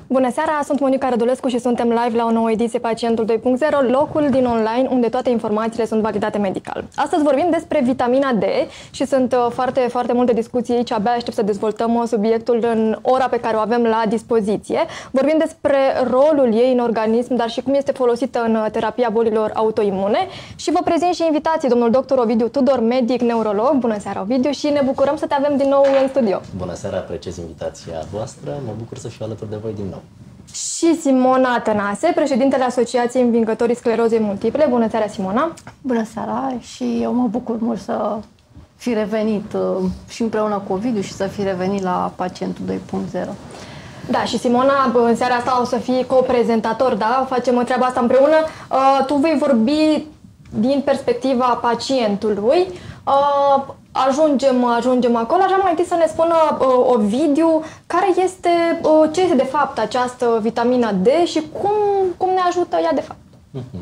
Bună seara, sunt Monica Rădulescu și suntem live la o nouă ediție Pacientul 2.0, locul din online unde toate informațiile sunt validate medical. Astăzi vorbim despre vitamina D și sunt foarte multe discuții aici, abia aștept să dezvoltăm subiectul în ora pe care o avem la dispoziție. Vorbim despre rolul ei în organism, dar și cum este folosită în terapia bolilor autoimune și vă prezint și invitații, domnul dr. Ovidiu Tudor, medic neurolog. Bună seara, Ovidiu, și ne bucurăm să te avem din nou în studio. Bună seara, apreciez invitația voastră, mă bucur să fiu alături de voi din nou. Și Simona Tănase, președintele Asociației Învingătorii Sclerozei Multiple. Bună seara, Simona! Bună seara, și eu mă bucur mult să fi revenit și împreună cu Ovidiu și să fi revenit la Pacientul 2.0. Da, și Simona, în seara asta o să fii coprezentator, da? Facem treaba asta împreună. Tu vei vorbi din perspectiva pacientului. Ajungem acolo. Așa mai întâi să ne spună Ovidiu ce este de fapt această vitamina D și cum ne ajută ea de fapt.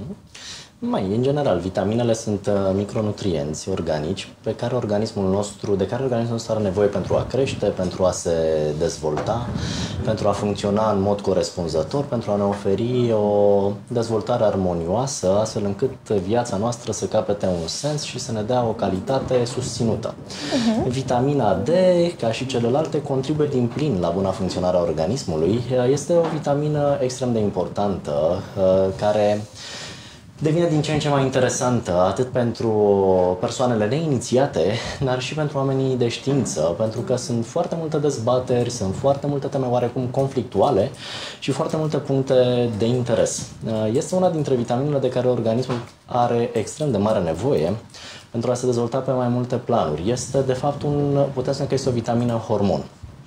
În general, vitaminele sunt micronutrienți organici de care organismul nostru are nevoie pentru a crește, pentru a se dezvolta, pentru a funcționa în mod corespunzător, pentru a ne oferi o dezvoltare armonioasă, astfel încât viața noastră să capete un sens și să ne dea o calitate susținută. Vitamina D, ca și celelalte, contribuie din plin la buna funcționare a organismului. Este o vitamină extrem de importantă care devine din ce în ce mai interesantă, atât pentru persoanele neinițiate, dar și pentru oamenii de știință, pentru că sunt foarte multe dezbateri, sunt foarte multe teme oarecum conflictuale și foarte multe puncte de interes. Este una dintre vitaminele de care organismul are extrem de mare nevoie pentru a se dezvolta pe mai multe planuri. Este, de fapt, putem spune că este o vitamină hormon.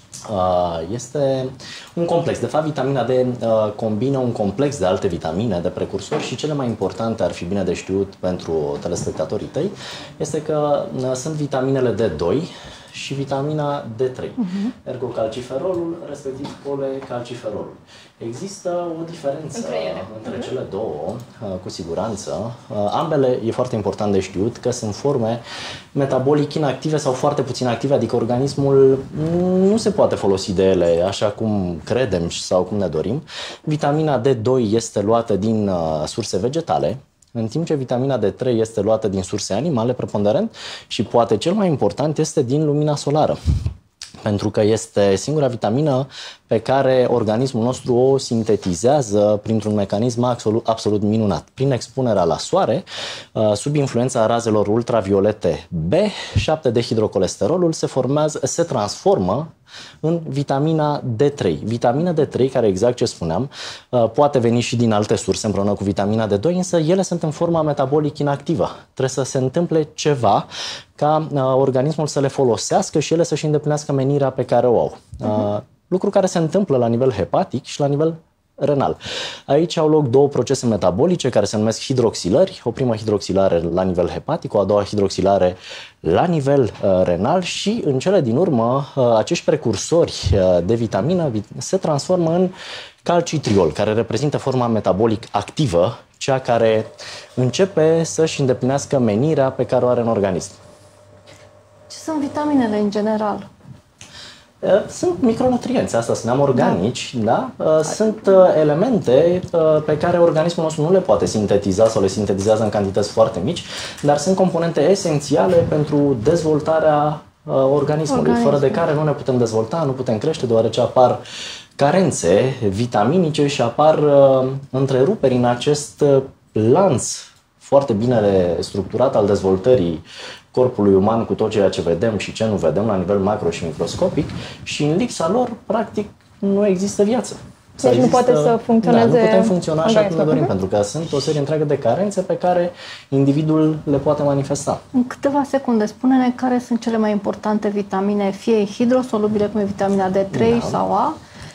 Este un complex. De fapt, vitamina D combină un complex de alte vitamine, de precursori, și cele mai importante, ar fi bine de știut pentru telespectatorii tăi, este că sunt vitaminele D2 și vitamina D3, ergocalciferolul, respectiv colecalciferolul. Există o diferență între cele două, cu siguranță. Ambele, e foarte important de știut, că sunt forme metabolic inactive sau foarte puțin active, adică organismul nu se poate folosi de ele așa cum credem sau cum ne dorim. Vitamina D2 este luată din surse vegetale, în timp ce vitamina D3 este luată din surse animale, preponderent, și poate cel mai important este din lumina solară. Pentru că este singura vitamină pe care organismul nostru o sintetizează printr-un mecanism absolut minunat. Prin expunerea la soare, sub influența razelor ultraviolete B, 7-dehidrocolesterolul se transformă în vitamina D3. Vitamina D3, care, exact ce spuneam, poate veni și din alte surse împreună cu vitamina D2, însă ele sunt în forma metabolic inactivă. Trebuie să se întâmple ceva ca organismul să le folosească și ele să-și îndeplinească menirea pe care o au. Lucru care se întâmplă la nivel hepatic și la nivel renal. Aici au loc două procese metabolice care se numesc hidroxilări, o primă hidroxilare la nivel hepatic, o a doua hidroxilare la nivel renal și în cele din urmă acești precursori de vitamină se transformă în calcitriol, care reprezintă forma metabolic activă, cea care începe să-și îndeplinească menirea pe care o are în organism. Ce sunt vitaminele în general? Sunt micronutrienți, asta spuneam, organici, da? Sunt elemente pe care organismul nostru nu le poate sintetiza sau le sintetizează în cantități foarte mici, dar sunt componente esențiale pentru dezvoltarea organismului, fără de care nu ne putem dezvolta, nu putem crește, deoarece apar carențe vitaminice și apar întreruperi în acest lanț foarte bine structurat al dezvoltării corpului uman, cu tot ceea ce vedem și ce nu vedem la nivel macro și microscopic, și în lipsa lor, practic, nu există viață. Deci nu poate să funcționeze. Da, nu putem funcționa așa cum ne dorim, pentru că sunt o serie întreagă de carențe pe care individul le poate manifesta. În câteva secunde, spune-ne care sunt cele mai importante vitamine, fie hidrosolubile, cum e vitamina D3 sau A,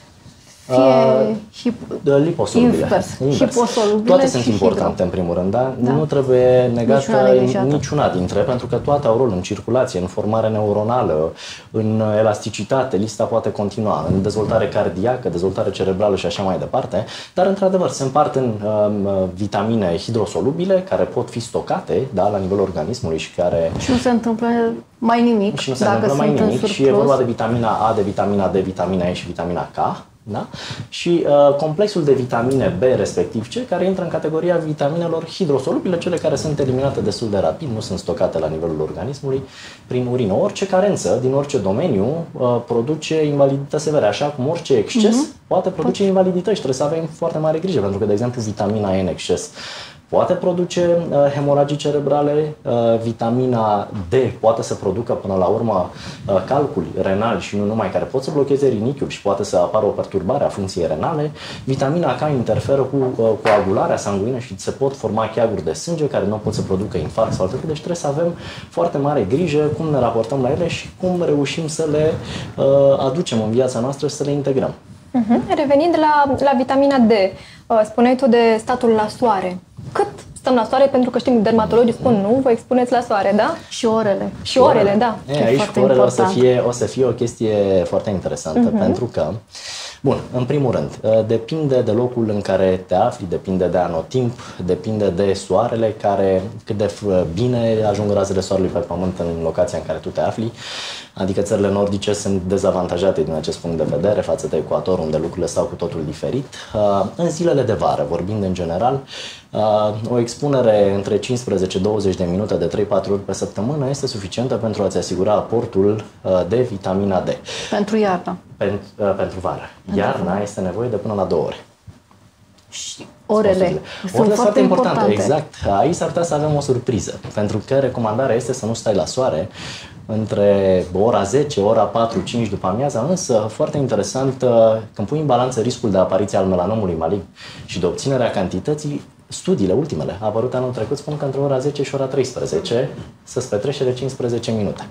fie liposolubile. Hiposolubile. Toate sunt importante, în primul rând, da? Nu trebuie negată niciuna dintre, pentru că toate au rol în circulație, în formare neuronală, în elasticitate, lista poate continua, în dezvoltare cardiacă, dezvoltare cerebrală și așa mai departe, dar într-adevăr se împart în vitamine hidrosolubile care pot fi stocate, da, la nivelul organismului și care... Și nu se întâmplă mai nimic. Și nu se întâmplă mai nimic și e vorba de vitamina A, de vitamina D, vitamina E și vitamina K. Da? Și complexul de vitamine B, respectiv C, care intră în categoria vitaminelor hidrosolubile, cele care sunt eliminate destul de rapid, nu sunt stocate la nivelul organismului prin urină. Orice carență din orice domeniu produce invalidități severe, așa cum orice exces poate produce invalidități. Trebuie să avem foarte mare grijă, pentru că, de exemplu, vitamina E în exces poate produce hemoragii cerebrale, vitamina D poate să producă până la urmă calculi renali și nu numai, care pot să blocheze rinichiul și poate să apară o perturbare a funcției renale. Vitamina K interferă cu coagularea sanguină și se pot forma cheaguri de sânge care nu pot să producă infarct sau alte lucruri. Deci trebuie să avem foarte mare grijă cum ne raportăm la ele și cum reușim să le aducem în viața noastră și să le integrăm. Revenind la vitamina D, spuneai tu de statul la soare. Cât stăm la soare? Pentru că știm, dermatologii spun nu, vă expuneți la soare, da? Și orele. Și orele, da. Aici cu orele o să fie o chestie foarte interesantă, pentru că, bun, în primul rând, depinde de locul în care te afli, depinde de anotimp, depinde de soarele, cât de bine ajung razele soarelui pe pământ în locația în care tu te afli. Adică țările nordice sunt dezavantajate din acest punct de vedere față de ecuator, unde lucrurile stau cu totul diferit. În zilele de vară, vorbind în general, o expunere între 15-20 de minute de 3-4 ori pe săptămână este suficientă pentru a-ți asigura aportul de vitamina D. Pentru iarnă. Pentru vară. Iarna este nevoie de până la 2 ore. Și orele sunt foarte importante. Exact. Aici s-ar putea să avem o surpriză, pentru că recomandarea este să nu stai la soare între ora 10, ora 4, 5 după amiaza, însă foarte interesant, când pui în balanță riscul de apariție al melanomului malign și de obținerea cantității, studiile ultimele apărute anul trecut spun că între ora 10 și ora 13 să-ți petrece de 15 minute.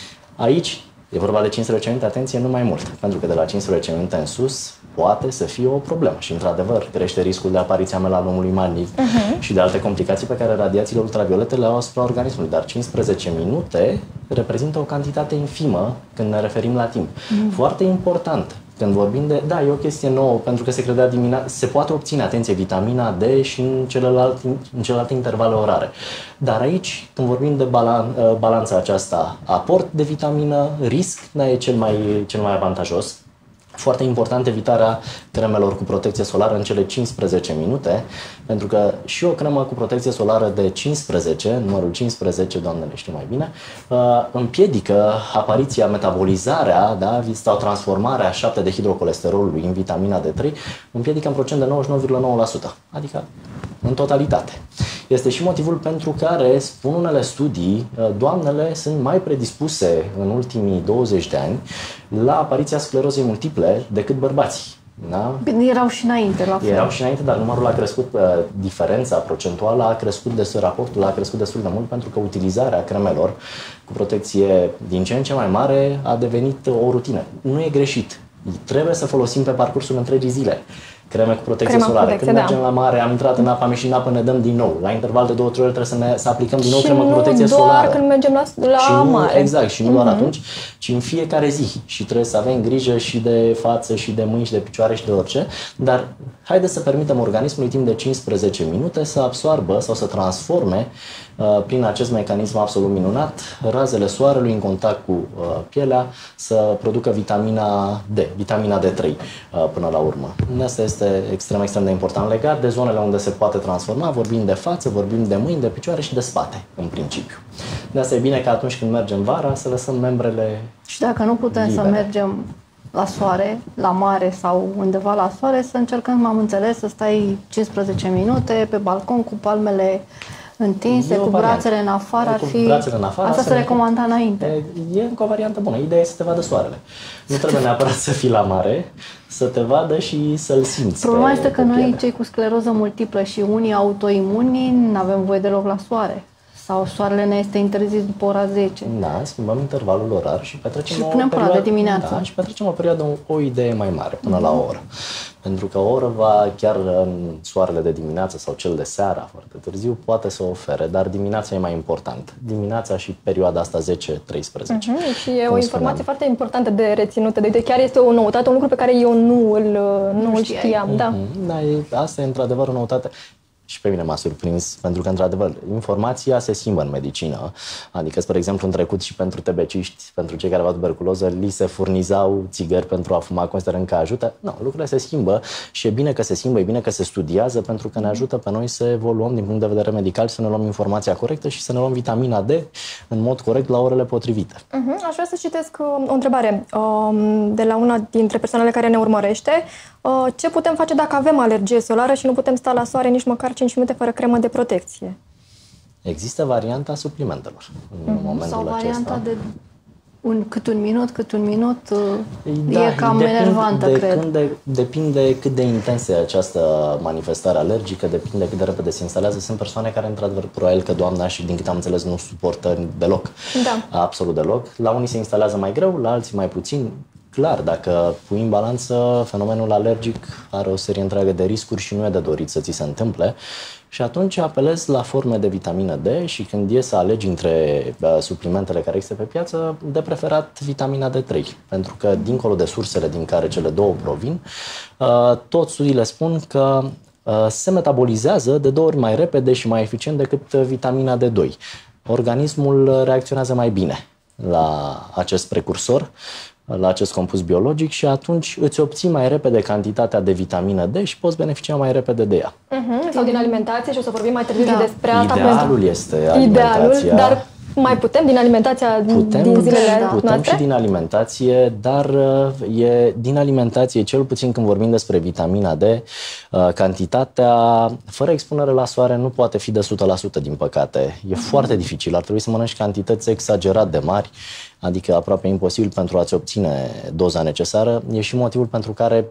Aici e vorba de 15 minute, atenție, nu mai mult, pentru că de la 15 minute în sus poate să fie o problemă și, într-adevăr, crește riscul de apariție a melanomului malign și de alte complicații pe care radiațiile ultraviolete le au asupra organismului. Dar 15 minute reprezintă o cantitate infimă când ne referim la timp. Foarte important. Când vorbim de... Da, e o chestie nouă, pentru că se credea dimineața... Se poate obține, atenție, vitamina D și în celelalte intervale orare. Dar aici, când vorbim de balanța aceasta, aport de vitamină, risc, e cel mai avantajos. Foarte important evitarea cremelor cu protecție solară în cele 15 minute, pentru că și o cremă cu protecție solară de 15, numărul 15, doamnele știu mai bine, împiedică apariția, metabolizarea, da, sau transformarea 7-dehidrocolesterolului în vitamina D3, împiedică în procent de 99,9%, adică în totalitate. Este și motivul pentru care, spun unele studii, doamnele sunt mai predispuse în ultimii 20 de ani la apariția sclerozei multiple decât bărbații. Da? Bine, erau și înainte, la fel. Erau și înainte, dar numărul a crescut, diferența procentuală a crescut, raportul a crescut destul de mult, pentru că utilizarea cremelor cu protecție din ce în ce mai mare a devenit o rutină. Nu e greșit. Trebuie să folosim pe parcursul întregii zile creme cu protecție solară. Când mergem la mare, am intrat în apă, am ieșit în apă, ne dăm din nou. La interval de 2-3 ori trebuie să aplicăm din nou cremă cu protecție solară. Și nu doar când mergem la mare. Exact, și nu doar atunci, ci în fiecare zi. Și trebuie să avem grijă și de față, și de mâini, și de picioare, și de orice. Dar haideți să permitem organismului timp de 15 minute să absoarbă sau să transforme prin acest mecanism absolut minunat razele soarelui în contact cu pielea, să producă vitamina D, vitamina D3 până la urmă. Asta este extrem de important, legat de zonele unde se poate transforma. Vorbim de față, vorbim de mâini, de picioare și de spate, în principiu. De asta e bine că atunci când mergem vara să lăsăm membrele și dacă nu putem libere. să mergem la soare, la mare sau undeva la soare, să încercăm, am înțeles, să stai 15 minute pe balcon cu palmele întinse, cu brațele în afară, ar fi... Asta se recomanda înainte. E încă o variantă bună. Ideea e să te vadă soarele. Nu trebuie neapărat să fii la mare, să te vadă și să-l simți. Problema este că noi, cei cu scleroză multiplă și unii autoimuni, nu avem voie deloc la soare. Sau soarele ne este interzis după ora 10. Da, schimbăm intervalul orar și petrecem și punem până de dimineață. Da, și petrecem o perioadă, o idee mai mare, până la o oră. Pentru că o oră chiar în soarele de dimineață sau cel de seara, foarte târziu, poate să ofere, dar dimineața e mai important. Dimineața și perioada asta 10-13. Și e o informație foarte importantă de reținută. Deci chiar este o noutate, un lucru pe care eu nu îl știam. Da. Da, asta e într-adevăr o noutate. și pe mine m-a surprins, pentru că, într-adevăr, informația se schimbă în medicină. Adică, spre exemplu, în trecut și pentru tebeciști, pentru cei care aveau tuberculoză, li se furnizau țigări pentru a fuma, considerând că ajută. Nu, lucrurile se schimbă și e bine că se schimbă, e bine că se studiază, pentru că ne ajută pe noi să evoluăm din punct de vedere medical, să ne luăm informația corectă și să ne luăm vitamina D în mod corect la orele potrivite. Aș vrea să citesc o întrebare de la una dintre persoanele care ne urmărește. Ce putem face dacă avem alergie solară și nu putem sta la soare nici măcar 5 minute fără cremă de protecție? Există varianta suplimentelor în momentul sau varianta acesta. de cât un minut, e cam enervantă, cred. Depinde cât de intensă e această manifestare alergică, depinde cât de repede se instalează. Sunt persoane care, într-adevăr, probabil că doamna și, din câte am înțeles, nu suportă deloc. Da. Absolut deloc. La unii se instalează mai greu, la alții mai puțin. Clar, dacă pui în balanță, fenomenul alergic are o serie întreagă de riscuri și nu e de dorit să ți se întâmple. Și atunci apelezi la forme de vitamină D și când e să alegi între suplimentele care există pe piață, de preferat vitamina D3. Pentru că, dincolo de sursele din care cele două provin, toți studiile spun că se metabolizează de 2 ori mai repede și mai eficient decât vitamina D2. Organismul reacționează mai bine la acest precursor, la acest compus biologic și atunci îți obții mai repede cantitatea de vitamină D și poți beneficia mai repede de ea. Sau din alimentație, și o să vorbim mai târziu și despre asta. Idealul este alimentația. Dar mai putem din alimentația din zilele noastre? Putem și din alimentație, dar din alimentație, cel puțin când vorbim despre vitamina D, cantitatea, fără expunere la soare, nu poate fi de 100%, din păcate. E foarte dificil, ar trebui să mănânci cantități exagerat de mari, adică aproape imposibil pentru a-ți obține doza necesară. E și motivul pentru care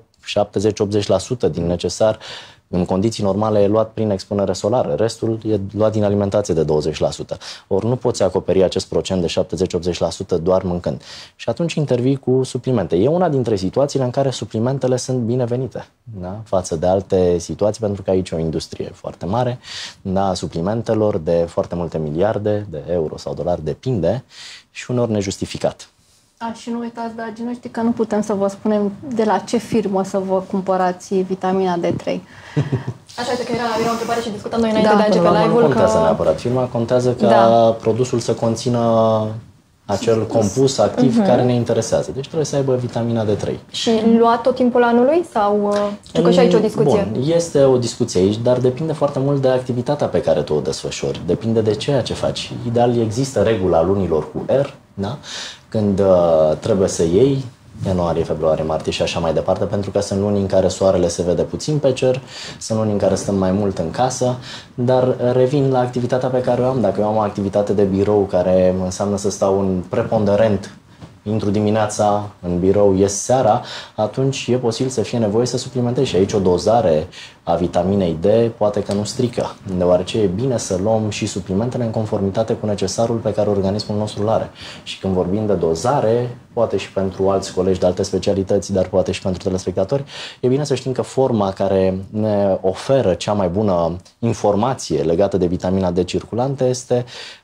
70-80% din necesar în condiții normale e luat prin expunere solară, restul e luat din alimentație de 20%. Ori nu poți acoperi acest procent de 70-80% doar mâncând. Și atunci intervii cu suplimente. E una dintre situațiile în care suplimentele sunt binevenite, da? Față de alte situații, pentru că aici e o industrie foarte mare, da, suplimentelor de foarte multe miliarde de euro sau dolari, depinde, și uneori nejustificat. Și nu uitați, dragii noștri, că nu putem să vă spunem de la ce firmă să vă cumpărați vitamina D3. Așa este, că era o întrebare și discutam noi înainte de a începe live-ul. Nu contează neapărat firma, contează ca produsul să conțină acel compus activ care ne interesează. Deci trebuie să aibă vitamina D3. Și luat tot timpul anului? Sau știu că și aici o discuție? Bun, este o discuție aici, dar depinde foarte mult de activitatea pe care tu o desfășori. Depinde de ceea ce faci. Ideal, există regula lunilor cu R, da? Când trebuie să iei ianuarie, februarie, martie și așa mai departe, pentru că sunt luni în care soarele se vede puțin pe cer, sunt luni în care stăm mai mult în casă, dar revin la activitatea pe care o am. Dacă eu am o activitate de birou care înseamnă să stau în preponderent, intru dimineața în birou, ies seara, atunci e posibil să fie nevoie să suplimentezi și aici o dozare a vitaminei D poate că nu strică, deoarece e bine să luăm și suplimentele în conformitate cu necesarul pe care organismul nostru îl are. Și când vorbim de dozare, poate și pentru alți colegi de alte specialități, dar poate și pentru telespectatori, e bine să știm că forma care ne oferă cea mai bună informație legată de vitamina D circulantă este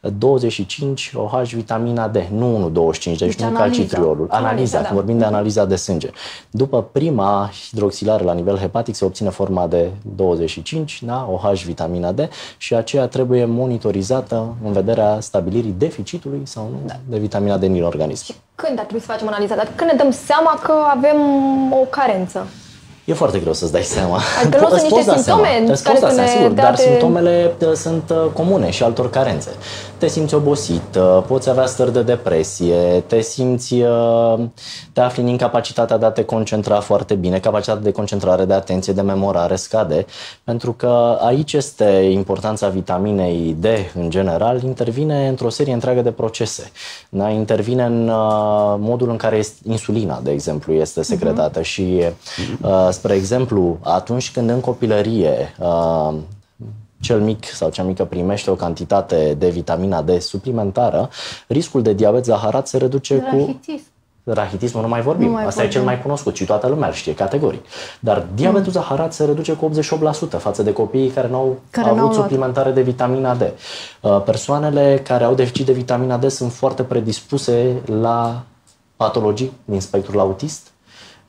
25 OH vitamina D, nu 1,25, deci nu calcitriolul. Analiza, când vorbim de analiza de sânge. După prima hidroxilare la nivel hepatic se obține forma de 25, da? OH vitamina D, și aceea trebuie monitorizată în vederea stabilirii deficitului sau nu de vitamina D în organism. Când ar trebui să facem analiza? Dar când ne dăm seama că avem o carență? E foarte greu să-ți dai seama. Adică nu sunt niște simptome care să ne sigur, dar simptomele sunt comune și altor carențe. Te simți obosit, poți avea stări de depresie, te afli în incapacitatea de a te concentra foarte bine, capacitatea de concentrare, de atenție, de memorare scade, pentru că aici este importanța vitaminei D în general, intervine într-o serie întreagă de procese. Da? Intervine în modul în care insulina, de exemplu, este secretată și spre exemplu, atunci când în copilărie cel mic sau cea mică primește o cantitate de vitamina D suplimentară, riscul de diabet zaharat se reduce cu... Rahitismul nu mai vorbim. Asta e cel mai cunoscut și toată lumea îl știe categoric. Dar diabetul zaharat se reduce cu 88% față de copiii care nu au avut suplimentare de vitamina D. Persoanele care au deficit de vitamina D sunt foarte predispuse la patologii din spectrul autist,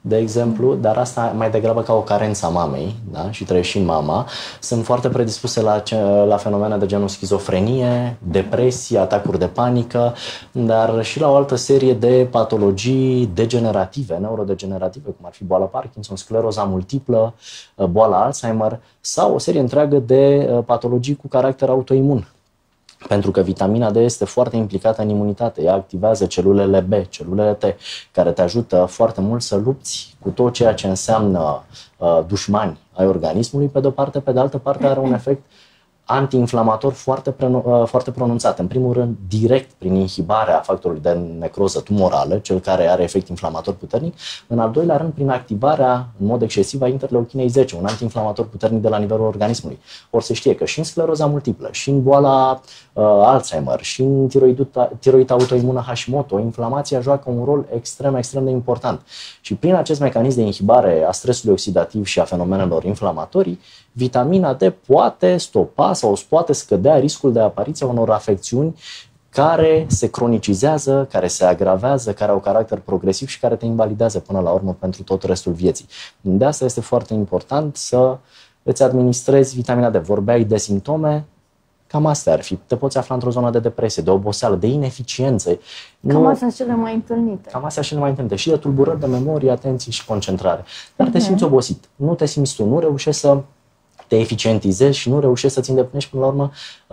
de exemplu, dar asta mai degrabă ca o carență a mamei, da? Și trăieșind mama, sunt foarte predispuse la fenomene de genul schizofrenie, depresie, atacuri de panică, dar și la o altă serie de patologii degenerative, neurodegenerative, cum ar fi boala Parkinson, scleroza multiplă, boala Alzheimer sau o serie întreagă de patologii cu caracter autoimun. Pentru că vitamina D este foarte implicată în imunitate. Ea activează celulele B, celulele T, care te ajută foarte mult să lupți cu tot ceea ce înseamnă dușmani ai organismului, pe de-o parte, pe de altă parte are un efect antiinflamator foarte pronunțat. În primul rând, direct prin inhibarea factorului de necroză tumorală, cel care are efect inflamator puternic. În al doilea rând, prin activarea în mod excesiv a interleuchinei 10, un antiinflamator puternic de la nivelul organismului. Ori se știe că și în scleroza multiplă, și în boala Alzheimer, și în tiroid autoimună Hashimoto, inflamația joacă un rol extrem de important. Și prin acest mecanism de inhibare a stresului oxidativ și a fenomenelor inflamatorii, vitamina D poate stopa sau îți poate scădea riscul de apariție a unor afecțiuni care se cronicizează, care se agravează, care au caracter progresiv și care te invalidează până la urmă pentru tot restul vieții. De asta este foarte important să îți administrezi vitamina D. Vorbeai de simptome, cam astea ar fi. Te poți afla într-o zonă de depresie, de oboseală, de ineficiență. Cam astea sunt cele mai întâlnite. Cam astea cele mai întâlnite. Și de tulburări de memorie, atenție și concentrare. Dar te simți obosit. Nu te simți tu, nu reușești să te eficientizezi și nu reușești să-ți îndeplinești până la urmă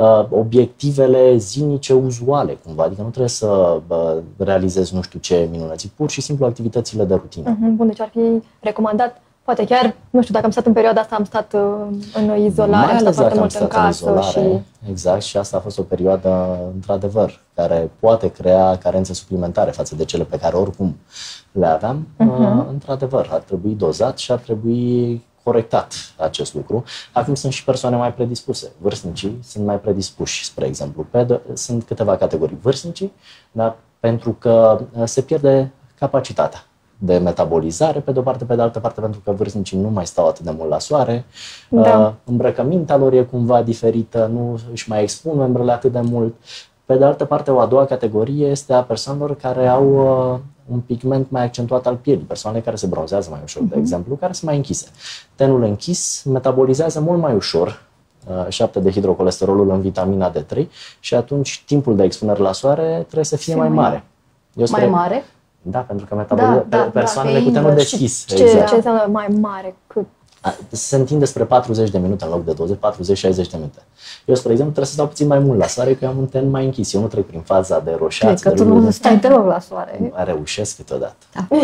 obiectivele zilnice uzuale cumva. Adică nu trebuie să realizezi nu știu ce minunății, pur și simplu activitățile de rutină. Bun, deci ar fi recomandat, poate chiar, nu știu, dacă am stat în perioada asta, am stat în izolare, am stat foarte mult în casă și... Exact, și asta a fost o perioadă, într-adevăr, care poate crea carențe suplimentare față de cele pe care oricum le aveam. Într-adevăr, ar trebui dozat și ar trebui corectat acest lucru. Acum sunt și persoane mai predispuse. Vârstnicii sunt mai predispuși, spre exemplu. Sunt câteva categorii. Vârstnicii, dar pentru că se pierde capacitatea de metabolizare, pe de o parte, pe de altă parte, pentru că vârstnicii nu mai stau atât de mult la soare, îmbrăcămintea lor e cumva diferită, nu își mai expun membrele atât de mult. Pe de altă parte, o a doua categorie este a persoanelor care au un pigment mai accentuat al pielii, persoanele care se bronzează mai ușor, de exemplu, care sunt mai închise. Tenul închis metabolizează mult mai ușor 7-dehidrocolesterolul în vitamina D3 și atunci timpul de expunere la soare trebuie să fie mai mare. Mai mare? Da, pentru că metabolizează persoanele cu tenul deschis. Ce înseamnă mai mare? Cât? Se întinde spre 40 de minute în loc de 20, 40-60 de minute. Eu, spre exemplu, trebuie să stau puțin mai mult la soare, că eu am un ten mai închis. Eu nu trec prin faza de roșați. Că tu nu stai deloc la soare. Reușesc câteodată.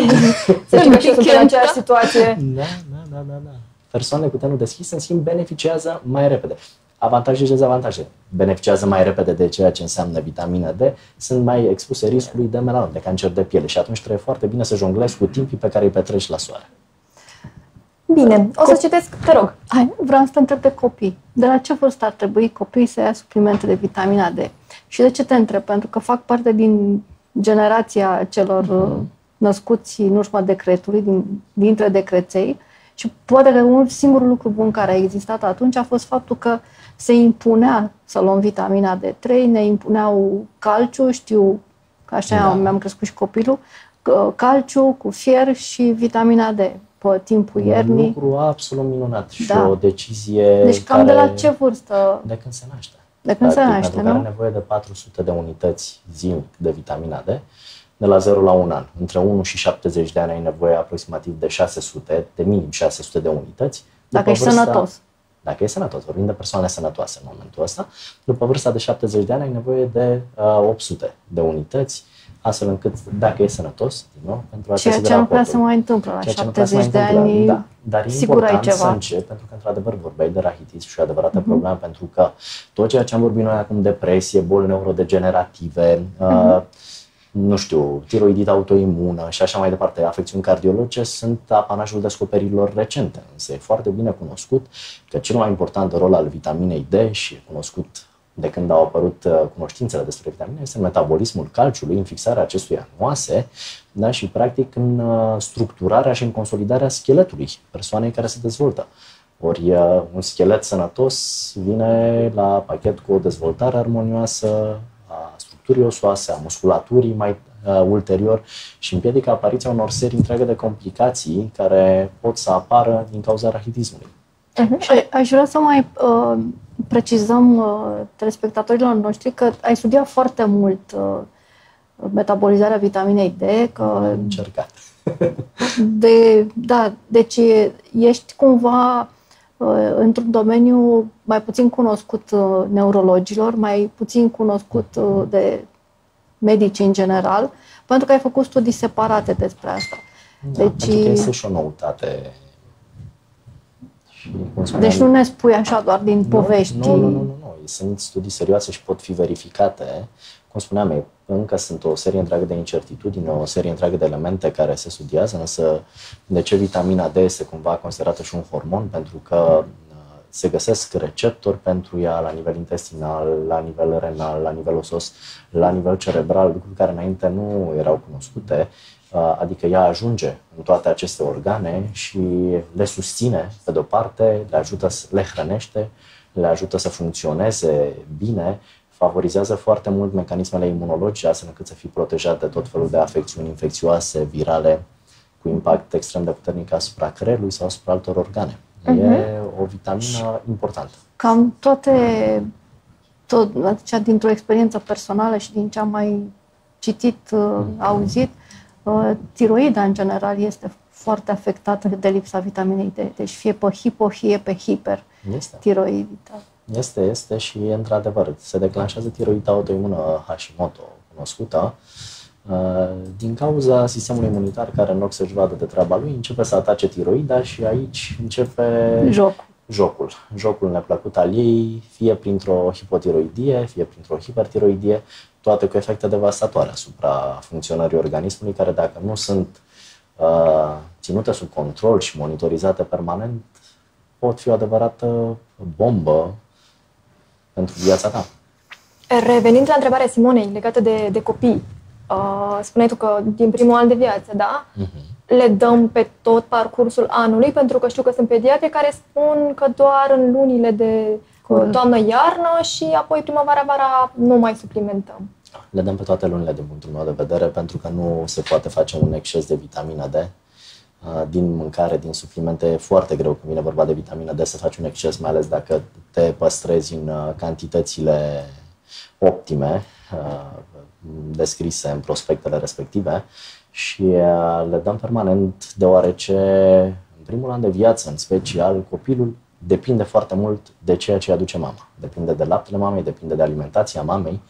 Să știi că și eu sunt în aceeași situație. Da. Persoanele cu tenul deschis, în schimb, beneficiază mai repede. Avantaje și dezavantaje. Beneficiază mai repede de ceea ce înseamnă vitamina D, sunt mai expuse riscului de melanom, de cancer de piele și atunci trebuie foarte bine să jonglezi cu timpii pe care îi petreci la soare. Bine, o să citesc, te rog. Vreau să te întreb de copii. De la ce vârstă ar trebui copiii să ia suplimente de vitamina D? Și de ce te întreb? Pentru că fac parte din generația celor născuți în urma decretului, dintre decreței, și poate că un singur lucru bun care a existat atunci a fost faptul că se impunea să luăm vitamina D3, ne impuneau calciu, știu că așa mi-am crescut și copilul, calciu cu fier și vitamina D pe timpul iernii. Un lucru absolut minunat și o decizie. Deci cam de la ce vârstă? De când se naște. De când se naște, pentru că are nevoie de 400 de unități zilnic de vitamina D, de la 0 la 1 an. Între 1 și 70 de ani ai nevoie aproximativ de 600, de minim 600 de unități. Dacă ești sănătos. Dacă e sănătos, vorbim de persoane sănătoase în momentul ăsta. După vârsta de 70 de ani ai nevoie de 800 de unități, astfel încât, dacă e sănătos, din nou, pentru a te ceea ce nu prea se mai întâmplă la 70 de ani, da. Dar e sigur important ai ceva. să începi, pentru că, într-adevăr, vorbeai de rahitism și o adevărată problemă, pentru că tot ceea ce am vorbit noi acum, depresie, boli neurodegenerative, nu știu, tiroidit autoimună și așa mai departe, afecțiuni cardiologice, sunt apanajul descoperirilor recente. Însă e foarte bine cunoscut că cel mai important rol al vitaminei D, și e cunoscut de când au apărut cunoștințele despre vitamine, este metabolismul calciului, în fixarea acestuia în oase, da, și practic în structurarea și în consolidarea scheletului persoanei care se dezvoltă. Ori un schelet sănătos vine la pachet cu o dezvoltare armonioasă a structurii osoase, a musculaturii mai ulterior și împiedică apariția unor serii întreagă de complicații care pot să apară din cauza rachitismului. Și aș vrea să mai precizăm telespectatorilor noștri că ai studiat foarte mult metabolizarea vitaminei D. Am încercat. Deci ești cumva într-un domeniu mai puțin cunoscut neurologilor, mai puțin cunoscut de medici în general, pentru că ai făcut studii separate despre asta. Da, deci, pentru că este și o noutate. Și, deci nu ne spui așa doar din povești. Nu. Sunt studii serioase și pot fi verificate. Cum spuneam, încă sunt o serie întreagă de incertitudini, o serie întreagă de elemente care se studiază, însă de ce vitamina D este cumva considerată și un hormon? Pentru că se găsesc receptori pentru ea la nivel intestinal, la nivel renal, la nivel osos, la nivel cerebral, lucruri care înainte nu erau cunoscute. Adică ea ajunge în toate aceste organe și le susține, pe de-o parte, le hrănește, le ajută să funcționeze bine, favorizează foarte mult mecanismele imunologice, astfel încât să fii protejat de tot felul de afecțiuni infecțioase, virale, cu impact extrem de puternic asupra creierului sau asupra altor organe. E o vitamină importantă. Cam tot dintr-o experiență personală și din ce am mai citit, auzit, tiroida în general este foarte afectată de lipsa vitaminei D. Deci fie pe hipo, fie pe hiper tiroiditate. Este și, într-adevăr, se declanșează tiroida autoimună Hashimoto, cunoscută, din cauza sistemului imunitar care, în loc să-și vadă de treaba lui, începe să atace tiroida și aici începe jocul neplăcut al ei, fie printr-o hipotiroidie, fie printr-o hipertiroidie, toate cu efecte devastatoare asupra funcționării organismului, care, dacă nu sunt ținute sub control și monitorizate permanent, pot fi o adevărată bombă pentru viața ta. Revenind la întrebarea Simonei legată de copii, spuneai tu că din primul an de viață, da? Le dăm pe tot parcursul anului, pentru că știu că sunt pediatri care spun că doar în lunile de toamnă-iarnă și apoi primăvara-vara nu mai suplimentăm. Le dăm pe toate lunile din punctul meu de vedere, pentru că nu se poate face un exces de vitamina D. Din mâncare, din suplimente, e foarte greu când vine vorba de vitamina D să faci un exces, mai ales dacă te păstrezi în cantitățile optime descrise în prospectele respective și le dăm permanent, deoarece în primul an de viață, în special, copilul depinde foarte mult de ceea ce aduce mama. Depinde de laptele mamei, depinde de alimentația mamei.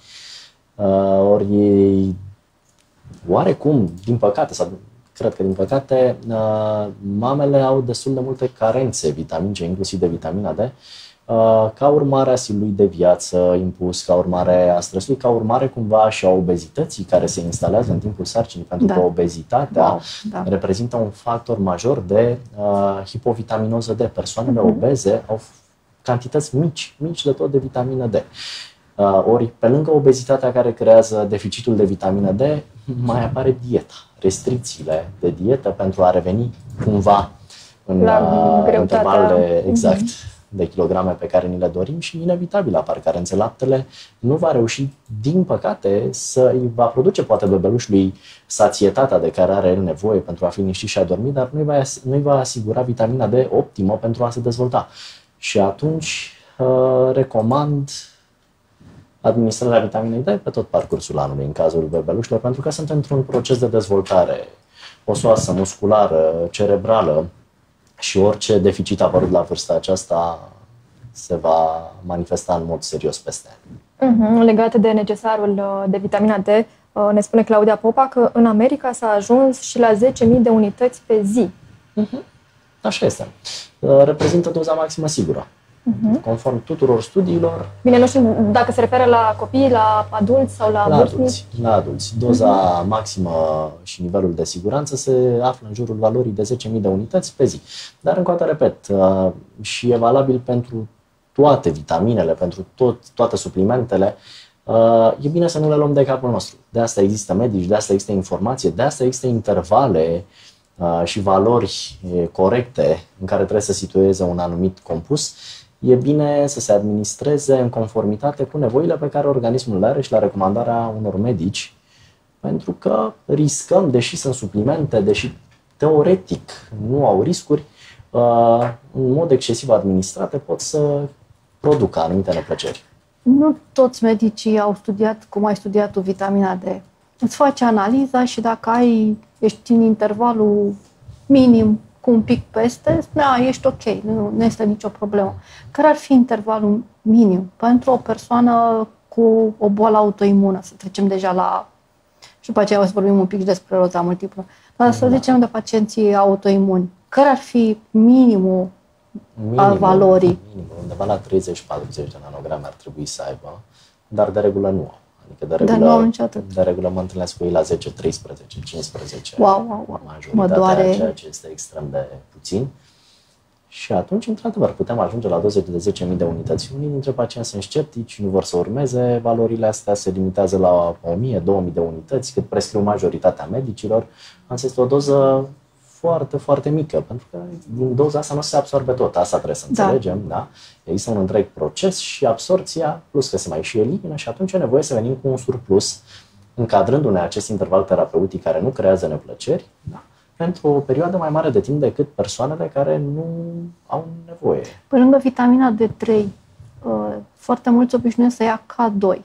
Ori oarecum, din păcate, sau cred că din păcate, mamele au destul de multe carențe vitaminice, inclusiv de vitamina D, ca urmare a stilului de viață impus, ca urmare a stresului, ca urmare cumva și a obezității care se instalează în timpul sarcinii, pentru că obezitatea reprezintă un factor major de hipovitaminoză D. Persoanele obeze au cantități mici de tot de vitamină D. Ori, pe lângă obezitatea care creează deficitul de vitamină D, mai apare dieta, restricțiile de dietă pentru a reveni cumva în intervalele de kilograme pe care ni le dorim și inevitabil apar carențe. Laptele nu va reuși, din păcate, să îi va produce poate bebelușului sațietatea de care are el nevoie pentru a fi liniștit și a dormi, dar nu-i va asigura vitamina D optimă pentru a se dezvolta. Și atunci recomand administrarea vitaminei D pe tot parcursul anului în cazul bebelușilor, pentru că sunt într-un proces de dezvoltare osoasă, musculară, cerebrală și orice deficit apărut la vârsta aceasta se va manifesta în mod serios peste ani. Legat de necesarul de vitamina D, ne spune Claudia Popa că în America s-a ajuns și la 10.000 de unități pe zi. Așa este. Reprezintă doza maximă sigură. Conform tuturor studiilor. Bine, nu știu dacă se referă la copii, la adulți sau la vârstnici. La adulți. Doza maximă și nivelul de siguranță se află în jurul valorii de 10.000 de unități pe zi. Dar, încă o dată, repet, și e valabil pentru toate vitaminele, pentru toate suplimentele, e bine să nu le luăm de capul nostru. De asta există medici, de asta există informație, de asta există intervale și valori corecte în care trebuie să situeze un anumit compus. e bine să se administreze în conformitate cu nevoile pe care organismul le are și la recomandarea unor medici, pentru că riscăm, deși sunt suplimente, deși teoretic nu au riscuri, în mod excesiv administrate pot să producă anumite neplăceri. Nu toți medicii au studiat cum ai studiat tu vitamina D. Îți faci analiza și dacă ești în intervalul minim cu un pic peste, ești ok, nu este nicio problemă. Care ar fi intervalul minim pentru o persoană cu o boală autoimună? Să trecem deja la... Și după aceea o să vorbim un pic despre roza multiplă. Dar să zicem de pacienții autoimuni. Care ar fi minimul al valorii? Minimul, undeva la 30-40 de nanograme ar trebui să aibă, dar de regulă nu au. Adică de regulă mă întâlnesc cu ei la 10, 13, 15. Wow. Mă doare. Ceea ce este extrem de puțin. Și atunci, într-adevăr, putem ajunge la doze de 10.000 de unități. Unii dintre pacienți sunt sceptici, nu vor să urmeze valorile astea, se limitează la 1.000-2.000 de unități, cât prescriu majoritatea medicilor. Însă este o doză foarte, foarte mică, pentru că din doza asta nu se absorbe tot. Asta trebuie să înțelegem, da? Există un întreg proces și absorția, plus că se mai și elimină și atunci e nevoie să venim cu un surplus, încadrându-ne acest interval terapeutic care nu creează neplăceri, da? Pentru o perioadă mai mare de timp decât persoanele care nu au nevoie. Pe lângă vitamina D3, foarte mulți obișnuiesc să ia K2.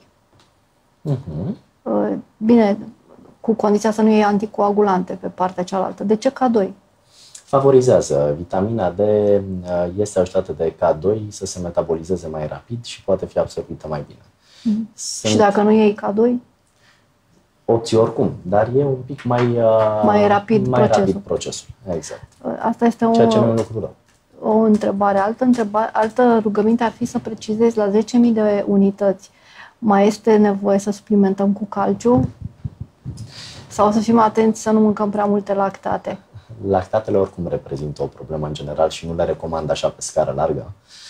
Bine, cu condiția să nu iei anticoagulante pe partea cealaltă. De ce K2? Favorizează. Vitamina D este ajutată de K2 să se metabolizeze mai rapid și poate fi absorbită mai bine. Și dacă nu iei K2? O ții oricum, dar e un pic mai rapid procesul. Exact. Asta este ceea ce nu e un lucru rău. O întrebare. Altă rugăminte ar fi să precizezi la 10.000 de unități. Mai este nevoie să suplimentăm cu calciu? Sau să fim atenți să nu mâncăm prea multe lactate? Lactatele oricum reprezintă o problemă în general și nu le recomand așa pe scară largă.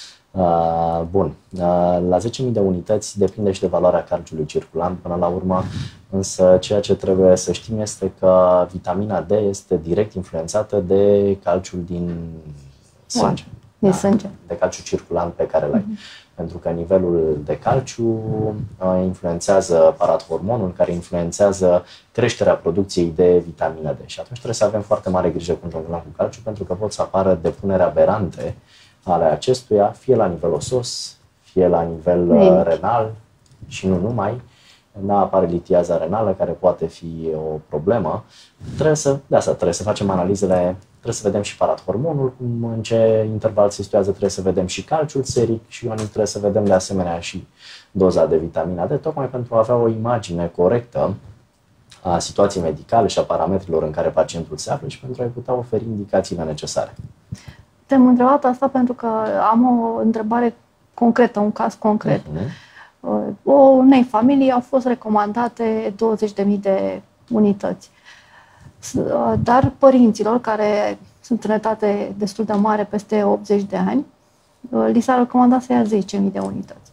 La 10.000 de unități depinde și de valoarea calciului circulant până la urmă, însă ceea ce trebuie să știm este că vitamina D este direct influențată de calciul din sânge. Din sânge. De calciu circulant pe care l-ai. Pentru că nivelul de calciu influențează parathormonul care influențează creșterea producției de vitamina D. Și atunci trebuie să avem foarte mare grijă cum jonglăm cu calciu, pentru că pot să apară depuneri aberante ale acestuia, fie la nivel osos, fie la nivel renal și nu numai. Apare litiaza renală, care poate fi o problemă. Trebuie să facem analizele, trebuie să vedem și parathormonul, în ce interval se situează, trebuie să vedem și calciul seric și trebuie să vedem de asemenea și doza de vitamina D, tocmai pentru a avea o imagine corectă a situației medicale și a parametrilor în care pacientul se află și pentru a-i putea oferi indicațiile necesare. Te-am întrebat asta pentru că am o întrebare concretă, un caz concret. Unei familii au fost recomandate 20.000 de unități. Dar părinților, care sunt în etate destul de mare, peste 80 de ani, li s-a recomandat să ia 10.000 de unități.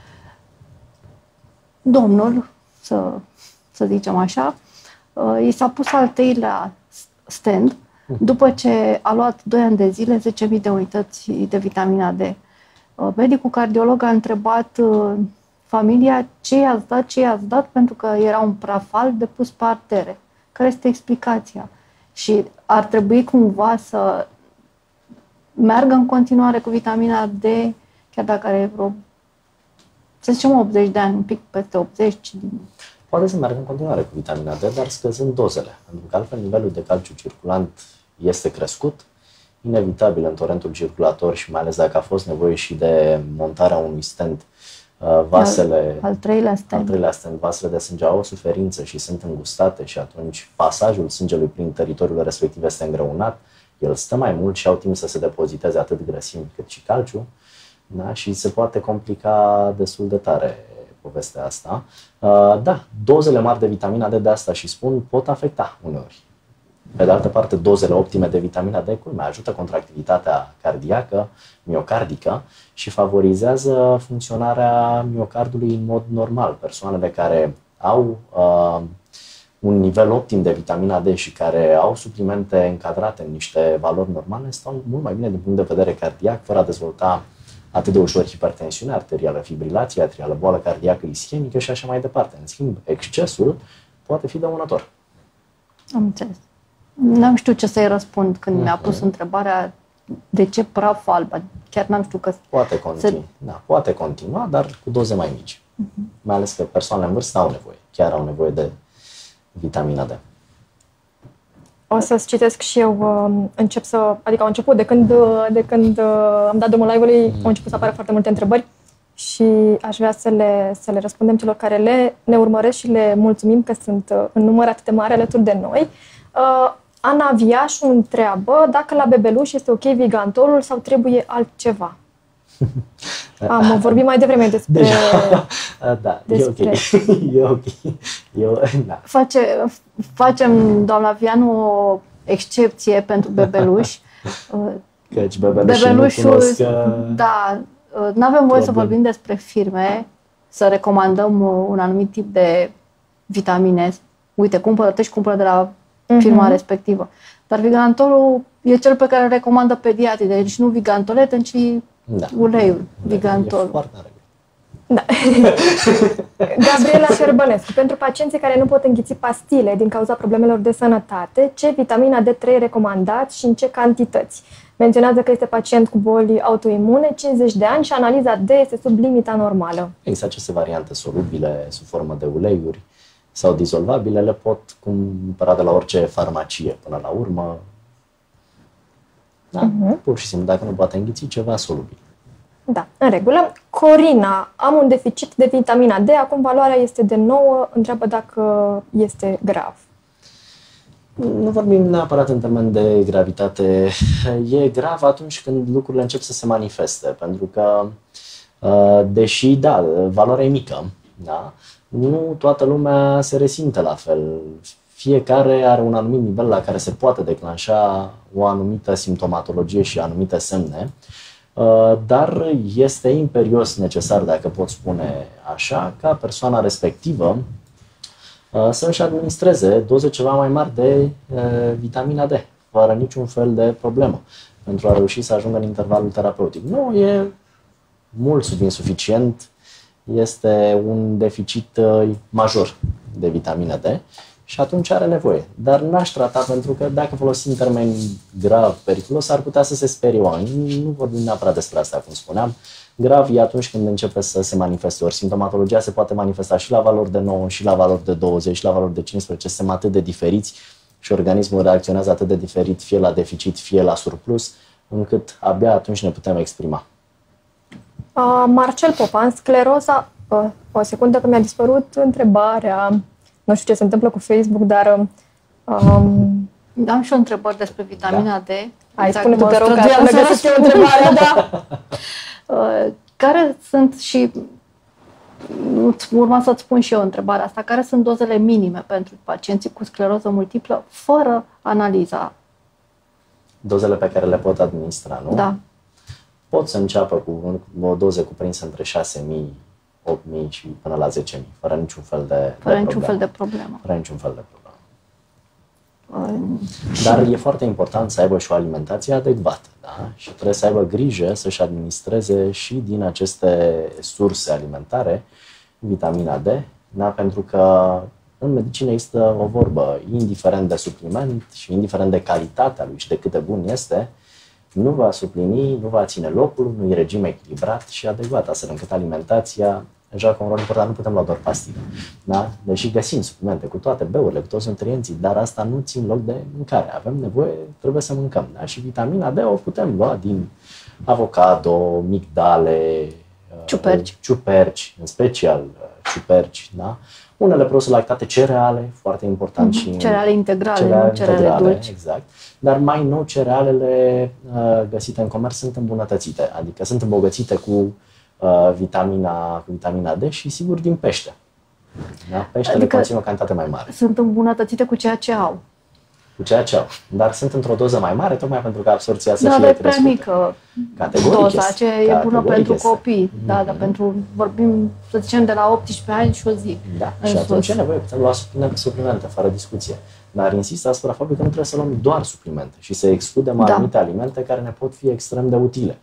Domnul, să zicem așa, i s-a pus al 3-lea stand după ce a luat 2 ani de zile 10.000 de unități de vitamina D. Medicul cardiolog a întrebat familia ce i-ați dat, pentru că era un prafal depus pe artere. Care este explicația? Și ar trebui cumva să meargă în continuare cu vitamina D, chiar dacă are vreo, să zicem, 80 de ani, un pic peste 80. Poate să meargă în continuare cu vitamina D, dar scăzând dozele. Pentru că altfel nivelul de calciu circulant este crescut, inevitabil în torentul circulator și mai ales dacă a fost nevoie și de montarea unui stent, vasele, al 3-lea stent, vasele de sânge au o suferință și sunt îngustate și atunci pasajul sângelui prin teritoriul respectiv este îngreunat, el stă mai mult și au timp să se depoziteze atât grăsimi cât și calciu, da? Și se poate complica destul de tare povestea asta. Dozele mari de vitamina D, de asta și spun, pot afecta uneori. Pe de altă parte, dozele optime de vitamina D culmea ajută contractivitatea cardiacă, miocardică și favorizează funcționarea miocardului în mod normal. Persoanele care au un nivel optim de vitamina D și care au suplimente încadrate în niște valori normale stau mult mai bine din punct de vedere cardiac, fără a dezvolta atât de ușor hipertensiune arterială, fibrilație atrială, boală cardiacă ischemică și așa mai departe. În schimb, excesul poate fi dăunător. Am înțeles. N-am știut ce să-i răspund când mi-a pus întrebarea de ce praf alb. Chiar n-am știut că... Poate continua, dar cu doze mai mici. Mai ales că persoanele în vârstă au nevoie. Chiar au nevoie de vitamina D. O să-ți citesc și eu, adică au început, de când am dat drumul live-ului, au început să apară foarte multe întrebări și aș vrea să le răspundem celor care ne urmăresc și le mulțumim că sunt în număr atât de mare alături de noi. Ana Viașu întreabă dacă la bebeluș este ok Vigantolul sau trebuie altceva. Am vorbit mai devreme despre... Da, despre... e ok. Da. Facem, doamna Vianu, o excepție pentru bebeluș. Căci bebelușul da, nu avem voie să vorbim despre firme, să recomandăm un anumit tip de vitamine. Uite, cumpără de la firma respectivă. Dar Vigantolul e cel pe care îl recomandă pediatrii, deci nu Vigantolete, ci uleiul Vigantol. E foarte regulă. Da. Gabriela Șerbănescu, pentru pacienții care nu pot înghiți pastile din cauza problemelor de sănătate, ce vitamina D3 recomandați și în ce cantități? Menționează că este pacient cu boli autoimune, 50 de ani și analiza D este sub limita normală. Există aceste variante solubile sub formă de uleiuri sau dizolvabile, le pot cumpăra de la orice farmacie până la urmă. Da? Pur și simplu, dacă nu poate înghiți, ceva solubil. Da, în regulă. Corina, am un deficit de vitamina D, acum valoarea este de 9, întreabă dacă este grav. Nu vorbim neapărat în termen de gravitate. E grav atunci când lucrurile încep să se manifeste, pentru că, deși, da, valoarea e mică, da, nu toată lumea se resimte la fel. Fiecare are un anumit nivel la care se poate declanșa o anumită simptomatologie și anumite semne, dar este imperios necesar, dacă pot spune așa, ca persoana respectivă să își administreze doze ceva mai mari de vitamina D, fără niciun fel de problemă, pentru a reuși să ajungă în intervalul terapeutic. Nu e mult sub insuficient, este un deficit major de vitamina D și atunci are nevoie. Dar n-aș trata, pentru că dacă folosim termeni grav, periculos, ar putea să se sperie oamenii. Nu vorbim neapărat despre asta, cum spuneam. Grav e atunci când începe să se manifeste. Ori simptomatologia se poate manifesta și la valori de 9, și la valori de 20, și la valori de 15. Suntem atât de diferiți și organismul reacționează atât de diferit, fie la deficit, fie la surplus, încât abia atunci ne putem exprima. Marcel Popan, scleroza... o secundă că mi-a dispărut întrebarea. Nu știu ce se întâmplă cu Facebook, dar... Am și o întrebare despre vitamina D. Hai, spune tu, te rog, că am găsit eu întrebarea, da. Care sunt și... Urma să-ți spun și eu întrebarea asta. Care sunt dozele minime pentru pacienții cu scleroză multiplă fără analiza? Dozele pe care le pot administra, nu? Da. Pot să înceapă cu o doză cuprinsă între 6.000, 8.000 și până la 10.000, fără niciun fel de problemă. Fără niciun fel de problemă. Dar e foarte important să aibă și o alimentație adecvată, da? Și trebuie să aibă grijă să-și administreze și din aceste surse alimentare vitamina D, da? Pentru că în medicină există o vorbă, indiferent de supliment și indiferent de calitatea lui și de cât de bun este, nu va suplini, nu va ține locul unui regim echilibrat și adecvat, astfel încât alimentația joacă un rol important. Nu putem lua doar pastile, da? Deși găsim suplimente cu toate beurile, cu toți nutrienții, dar asta nu țin loc de mâncare. Avem nevoie, trebuie să mâncăm, da? Și vitamina D o putem lua din avocado, migdale, ciuperci, în special ciuperci, da? Unele produse lactate, cereale, foarte important. Și cereale integrale, cereale dulci. Exact. Dar mai nou, cerealele găsite în comerț sunt îmbunătățite, adică sunt îmbogățite cu vitamina D și, sigur, din pește. Da? Peștele conține o cantitate mai mare. Sunt îmbunătățite cu ceea ce au. Cu ceea ce au. Dar sunt într-o doză mai mare, tocmai pentru că absorpția să fie crescută. Prea mică doza, aceea e bună pentru copii. Da, dar pentru, vorbim, să zicem, de la 18 ani și o zi. Da, și atunci e nevoie, putem lua suplimente, fără discuție. Dar insist asupra faptului că nu trebuie să luăm doar suplimente și să excludem anumite alimente care ne pot fi extrem de utile.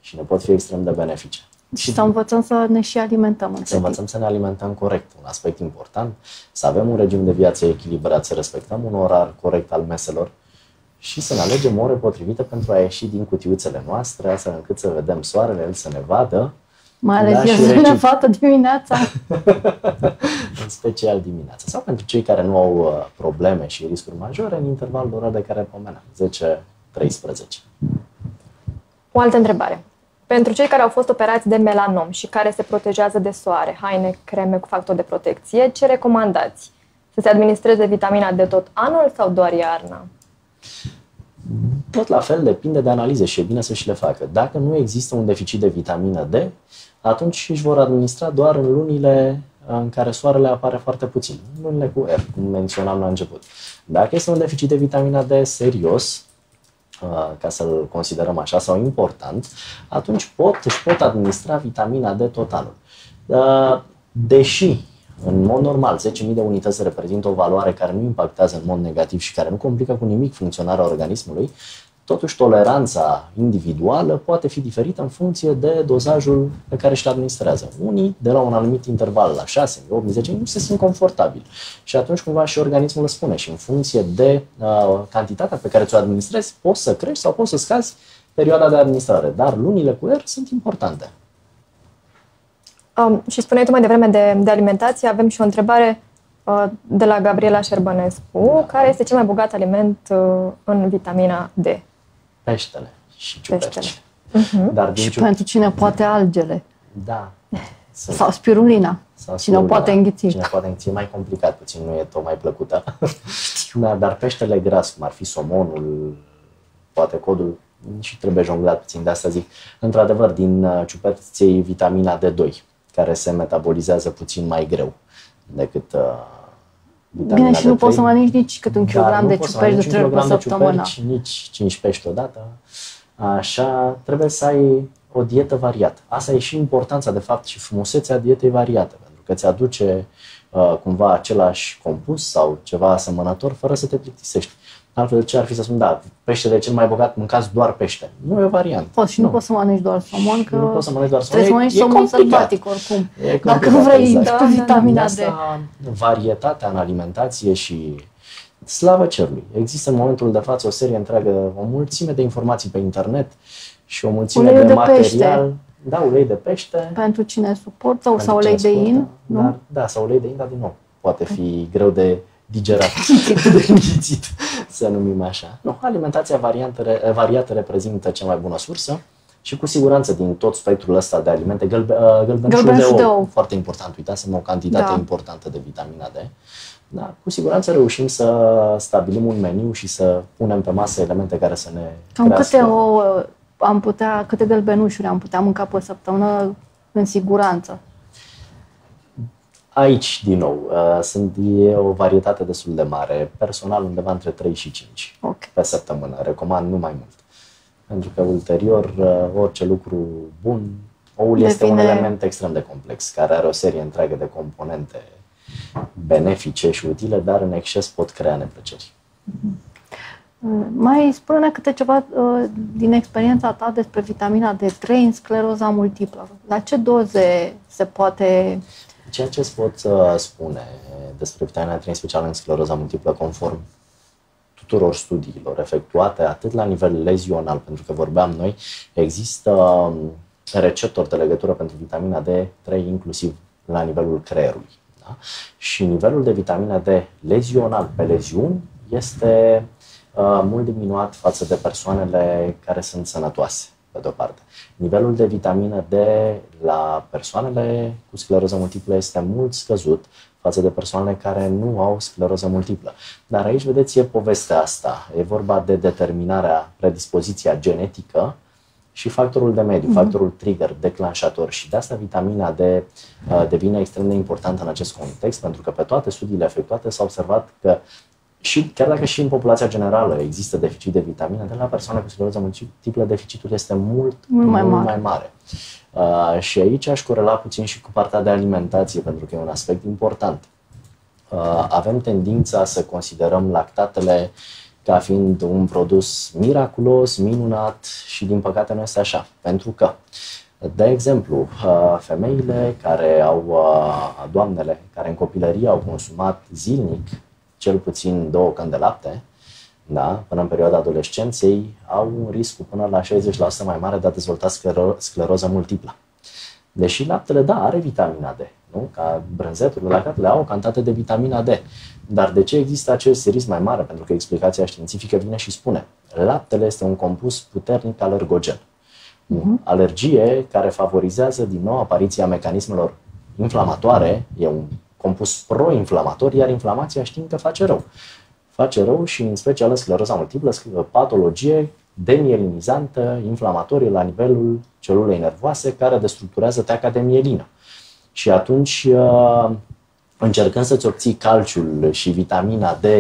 și ne pot fi extrem de benefice. Și să învățăm să ne și alimentăm. Să învățăm să ne alimentăm corect. Un aspect important, să avem un regim de viață echilibrat, să respectăm un orar corect al meselor și să ne alegem ore potrivite pentru a ieși din cutiuțele noastre, astfel încât să vedem soarele, el să ne vadă. Mai ales eu să ne vadă dimineața. În special dimineața. Sau pentru cei care nu au probleme și riscuri majore, în intervalul de ore de care pomeneam, 10-13. O altă întrebare. Pentru cei care au fost operați de melanom și care se protejează de soare, haine, creme cu factor de protecție, ce recomandați? Să se administreze vitamina D tot anul sau doar iarna? Tot la fel, depinde de analize și e bine să și le facă. Dacă nu există un deficit de vitamină D, atunci își vor administra doar în lunile în care soarele apare foarte puțin, lunile cu R, cum menționam la început. Dacă este un deficit de vitamina D serios, ca să-l considerăm așa, sau important, atunci își pot administra vitamina D tot anul. Deși, în mod normal, 10.000 de unități reprezintă o valoare care nu impactează în mod negativ și care nu complică cu nimic funcționarea organismului, totuși toleranța individuală poate fi diferită în funcție de dozajul pe care își-l administrează. Unii, de la un anumit interval, la 6, 8, 10, nu se simt confortabili. Și atunci cumva și organismul îți spune și în funcție de cantitatea pe care ți-o administrezi, poți să crești sau poți să scazi perioada de administrare. Dar lunile cu R sunt importante. Și spuneai tu mai devreme de alimentație, avem și o întrebare de la Gabriela Șerbănescu, care este cel mai bogat aliment în vitamina D? Peștele și ciuperci. Dar și pentru cine poate algele. Da. Sau spirulina. Cine o poate înghiți. Cine poate înghiți e mai complicat, puțin nu e tocmai plăcută. Da, dar peștele gras, cum ar fi somonul, poate codul, și trebuie jonglat puțin, de asta zic. Într-adevăr, din ciuperci iei vitamina D2, care se metabolizează puțin mai greu decât vitamina Bine, și D3. nu poți să mănânci nici cât un kilogram de ciuperci de 3 ori pe săptămână. Nici 5 pești odată. Așa, trebuie să ai o dietă variată. Asta e și importanța, de fapt, și frumusețea dietei variate, pentru că ți aduce cumva același compus sau ceva asemănător fără să te plictisești. Altfel, ce ar fi să spun, da, peștele e cel mai bogat, mâncați doar pește. Nu e o variantă. Poți și nu poți să mănânci doar somon, că nu poți să mănânci doar somon. Trebuie să mănânci somon sălbatic oricum. Dacă vrei, exact. Cu vitamina D. Varietatea în alimentație și slavă cerului. Există în momentul de față o serie întreagă, o mulțime de informații pe internet și o mulțime de material. Pește. Da, ulei de pește. Pentru cine suportă, sau ulei de in. Nu? Da, sau ulei de in, dar din nou, poate fi greu de digerat, de înghițit, să numim așa. Nu, alimentația variată reprezintă cea mai bună sursă și cu siguranță din tot spectrul ăsta de alimente, gălbenușul de ou, foarte important, uitați-mă, o cantitate importantă de vitamina D. Da, cu siguranță reușim să stabilim un meniu și să punem pe masă elemente care să ne crească. Câte gălbenușuri am putea mânca pe săptămână în siguranță? Aici, din nou, e o varietate destul de mare. Personal, undeva între 3 și 5 pe săptămână. Recomand nu mai mult. Pentru că ulterior, orice lucru bun, oul este un element extrem de complex, care are o serie întreagă de componente benefice și utile, dar în exces pot crea neplăceri. Mai spune-ne câte ceva din experiența ta despre vitamina D3 în scleroza multiplă. La ce doze se poate... Ceea ce îți pot spune despre vitamina D3, în special în scleroza multiplă, conform tuturor studiilor efectuate, atât la nivel lezional, pentru că vorbeam noi, există receptori de legătură pentru vitamina D3, inclusiv la nivelul creierului. Da? Și nivelul de vitamina D lezional pe leziuni este mult diminuat față de persoanele care sunt sănătoase, pe de-o parte. Nivelul de vitamină D la persoanele cu scleroză multiplă este mult scăzut față de persoanele care nu au scleroză multiplă. Dar aici, vedeți, e povestea asta. E vorba de determinarea, predispoziția genetică și factorul de mediu, factorul trigger, declanșator. Și de asta vitamina D devine extrem de importantă în acest context, pentru că pe toate studiile efectuate s-a observat că și chiar dacă și în populația generală există deficit de vitamine, de la persoane cu scleroză multiplă deficitul este mult mai mare. Și aici aș corela puțin și cu partea de alimentație, pentru că e un aspect important. Avem tendința să considerăm lactatele ca fiind un produs miraculos, minunat și din păcate nu este așa. Pentru că, de exemplu, femeile care doamnele care în copilărie au consumat zilnic cel puțin 2 căni de lapte, da, până în perioada adolescenței, au un risc cu până la 60% mai mare de a dezvolta scleroză multiplă. Deși laptele, da, are vitamina D, nu? Ca brânzeturile, lactatele au o cantitate de vitamina D. Dar de ce există acest risc mai mare? Pentru că explicația științifică vine și spune: laptele este un compus puternic alergogen. Alergie care favorizează din nou apariția mecanismelor inflamatoare, e un compus pro-inflamator, iar inflamația știm că face rău. Face rău și în special în scleroza multiplă, patologie demielinizantă, inflamatorie la nivelul celulei nervoase care destructurează teaca de mielină. Și atunci, încercând să-ți obții calciul și vitamina D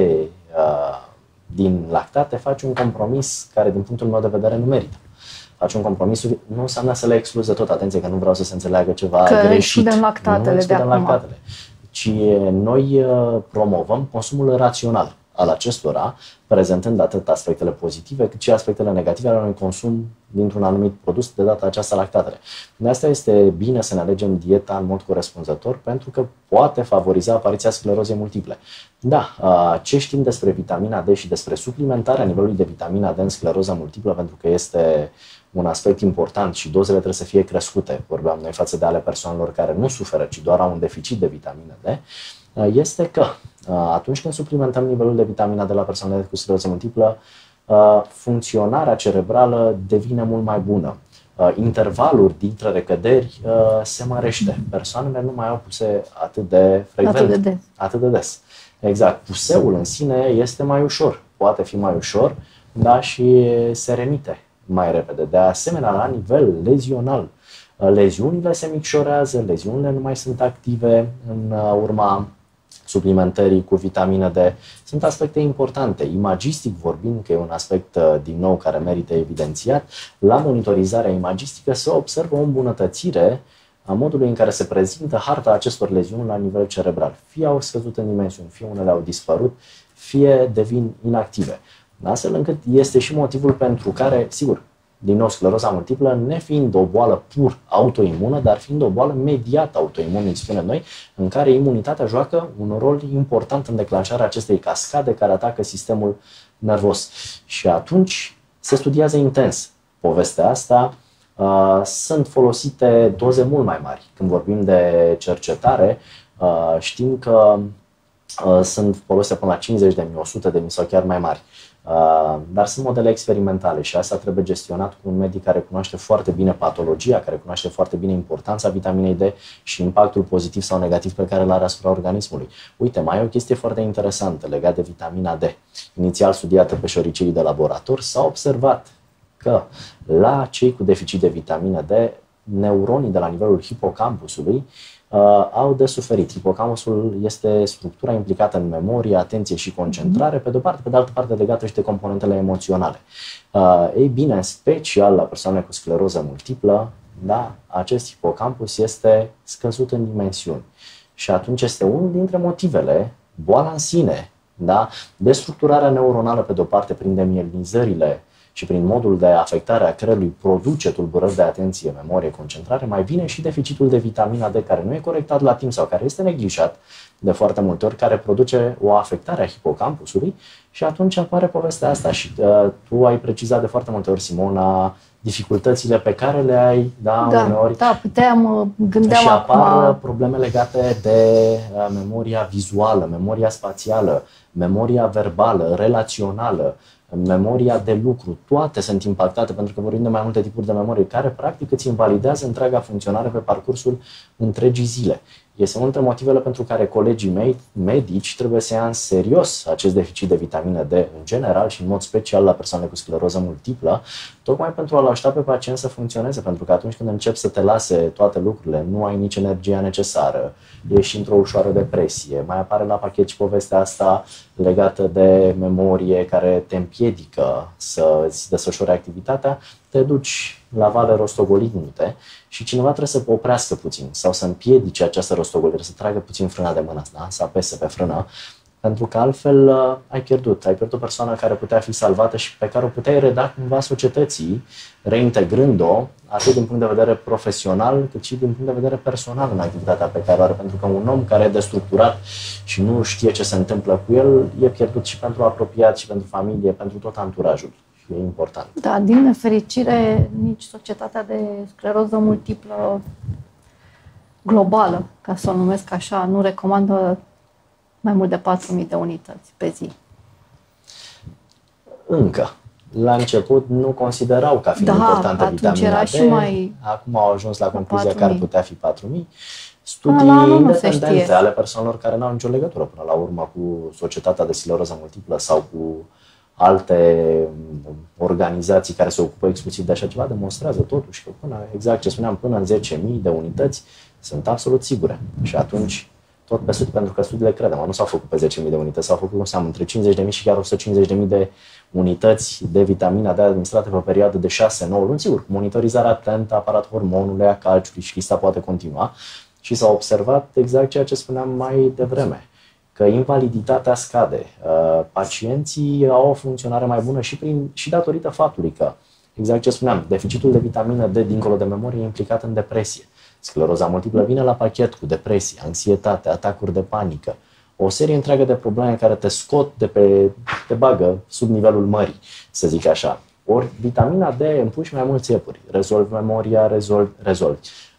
din lactate, faci un compromis care, din punctul meu de vedere, nu merită. Faci un compromis, nu înseamnă să le excluzi de tot, atenție că nu vreau să se înțeleagă ceva greșit. Că excludem lactatele de acum. Ci noi promovăm consumul rațional al acestora, prezentând atât aspectele pozitive cât și aspectele negative ale unui consum dintr-un anumit produs, de data aceasta lactatele. De asta este bine să ne alegem dieta în mod corespunzător, pentru că poate favoriza apariția sclerozei multiple. Da, ce știm despre vitamina D și despre suplimentarea nivelului de vitamina D în scleroza multiplă, pentru că este un aspect important și dozele trebuie să fie crescute, vorbeam noi, față de ale persoanelor care nu suferă, ci doar au un deficit de vitamina D, este că atunci când suplimentăm nivelul de vitamina D la persoanele cu scleroză multiplă, funcționarea cerebrală devine mult mai bună. Intervalul dintre recăderi se mărește. Persoanele nu mai au puse atât de frecvent, atât de des. Exact. Puseul în sine este mai ușor. Poate fi mai ușor, dar și se remite mai repede. De asemenea, la nivel lezional, leziunile se micșorează, leziunile nu mai sunt active în urma suplimentării cu vitamină D. Sunt aspecte importante. Imagistic vorbind, că e un aspect din nou care merită evidențiat, la monitorizarea imagistică se observă o îmbunătățire a modului în care se prezintă harta acestor leziuni la nivel cerebral. Fie au scăzut în dimensiuni, fie unele au dispărut, fie devin inactive. Astfel încât este și motivul pentru care, sigur, din nou, scleroza multiplă, nefiind o boală pur autoimună, dar fiind o boală mediat autoimună, îi spunem noi, în care imunitatea joacă un rol important în declanșarea acestei cascade care atacă sistemul nervos. Și atunci se studiază intens povestea asta. Sunt folosite doze mult mai mari. Când vorbim de cercetare, știm că sunt folosite până la 50.000, 100.000 sau chiar mai mari. Dar sunt modele experimentale și asta trebuie gestionat cu un medic care cunoaște foarte bine patologia, care cunoaște foarte bine importanța vitaminei D și impactul pozitiv sau negativ pe care îl are asupra organismului. Uite, mai e o chestie foarte interesantă legată de vitamina D. Inițial studiată pe șoricei de laborator, s-a observat că la cei cu deficit de vitamină D, neuronii de la nivelul hipocampusului au de suferit. Hipocampusul este structura implicată în memorie, atenție și concentrare, pe de-o parte, pe de altă parte legată și de componentele emoționale. Ei bine, în special la persoane cu scleroză multiplă, da, acest hipocampus este scăzut în dimensiuni. Și atunci este unul dintre motivele, boala în sine, da, destructurarea neuronală pe de-o parte prin demielinizările și prin modul de afectare a creierului produce tulburări de atenție, memorie, concentrare, mai vine și deficitul de vitamina D care nu e corectat la timp sau care este neglijat de foarte multe ori, care produce o afectare a hipocampusului și atunci apare povestea asta și tu ai precizat de foarte multe ori, Simona, dificultățile pe care le ai, da, uneori. Da, gândeam și apar probleme legate de memoria vizuală, memoria spațială, memoria verbală, relațională, memoria de lucru, toate sunt impactate pentru că vorbim de mai multe tipuri de memorie care practic îți invalidează întreaga funcționare pe parcursul întregii zile. Este unul dintre motivele pentru care colegii mei, medici, trebuie să ia în serios acest deficit de vitamină D în general și în mod special la persoanele cu scleroză multiplă, tocmai pentru a-l ajuta pe pacient să funcționeze, pentru că atunci când încep să te lase toate lucrurile, nu ai nici energia necesară, ești într-o ușoară depresie, mai apare la pachet și povestea asta legată de memorie care te împiedică să îți desfășori activitatea, te duci la vale rostogolindu-te și cineva trebuie să oprească puțin sau să împiedice această rostogolire, să tragă puțin frâna de mână, da? Să apese pe frână Pentru că altfel ai pierdut o persoană care putea fi salvată și pe care o puteai reda cumva societății, reintegrând-o atât din punct de vedere profesional, cât și din punct de vedere personal în activitatea pe care o are. Pentru că un om care e destructurat și nu știe ce se întâmplă cu el, e pierdut și pentru apropiat, și pentru familie, pentru tot anturajul. Și e important. Da, din nefericire, nici societatea de scleroză multiplă globală, ca să o numesc așa, nu recomandă mai mult de 4.000 de unități pe zi. Încă. La început nu considerau ca fiind importantă vitamina D. Acum au ajuns la concluzia că ar putea fi 4.000. Studii independente ale persoanelor care nu au nicio legătură până la urmă cu societatea de scleroză multiplă sau cu alte organizații care se ocupă exclusiv de așa ceva, demonstrează totuși că exact ce spuneam, până în 10.000 de unități sunt absolut sigure. Și atunci tot pe studii, pentru că studiile, credem, nu s-au făcut pe 10.000 de unități, s-au făcut, cum seamă, între 50.000 și chiar 150.000 de unități de vitamina D administrate pe o perioadă de 6-9 luni, sigur, cu monitorizarea atentă, aparat hormonului, a calciului și lista poate continua. Și s-a observat exact ceea ce spuneam mai devreme, că invaliditatea scade. Pacienții au o funcționare mai bună și datorită faptului că, exact ce spuneam, deficitul de vitamină D dincolo de memorie e implicat în depresie. Scleroza multiplă vine la pachet cu depresie, anxietate, atacuri de panică, o serie întreagă de probleme care te scot te bagă sub nivelul mării, să zic așa. Ori vitamina D împuși mai mulți iepuri, rezolvi memoria, rezolvi.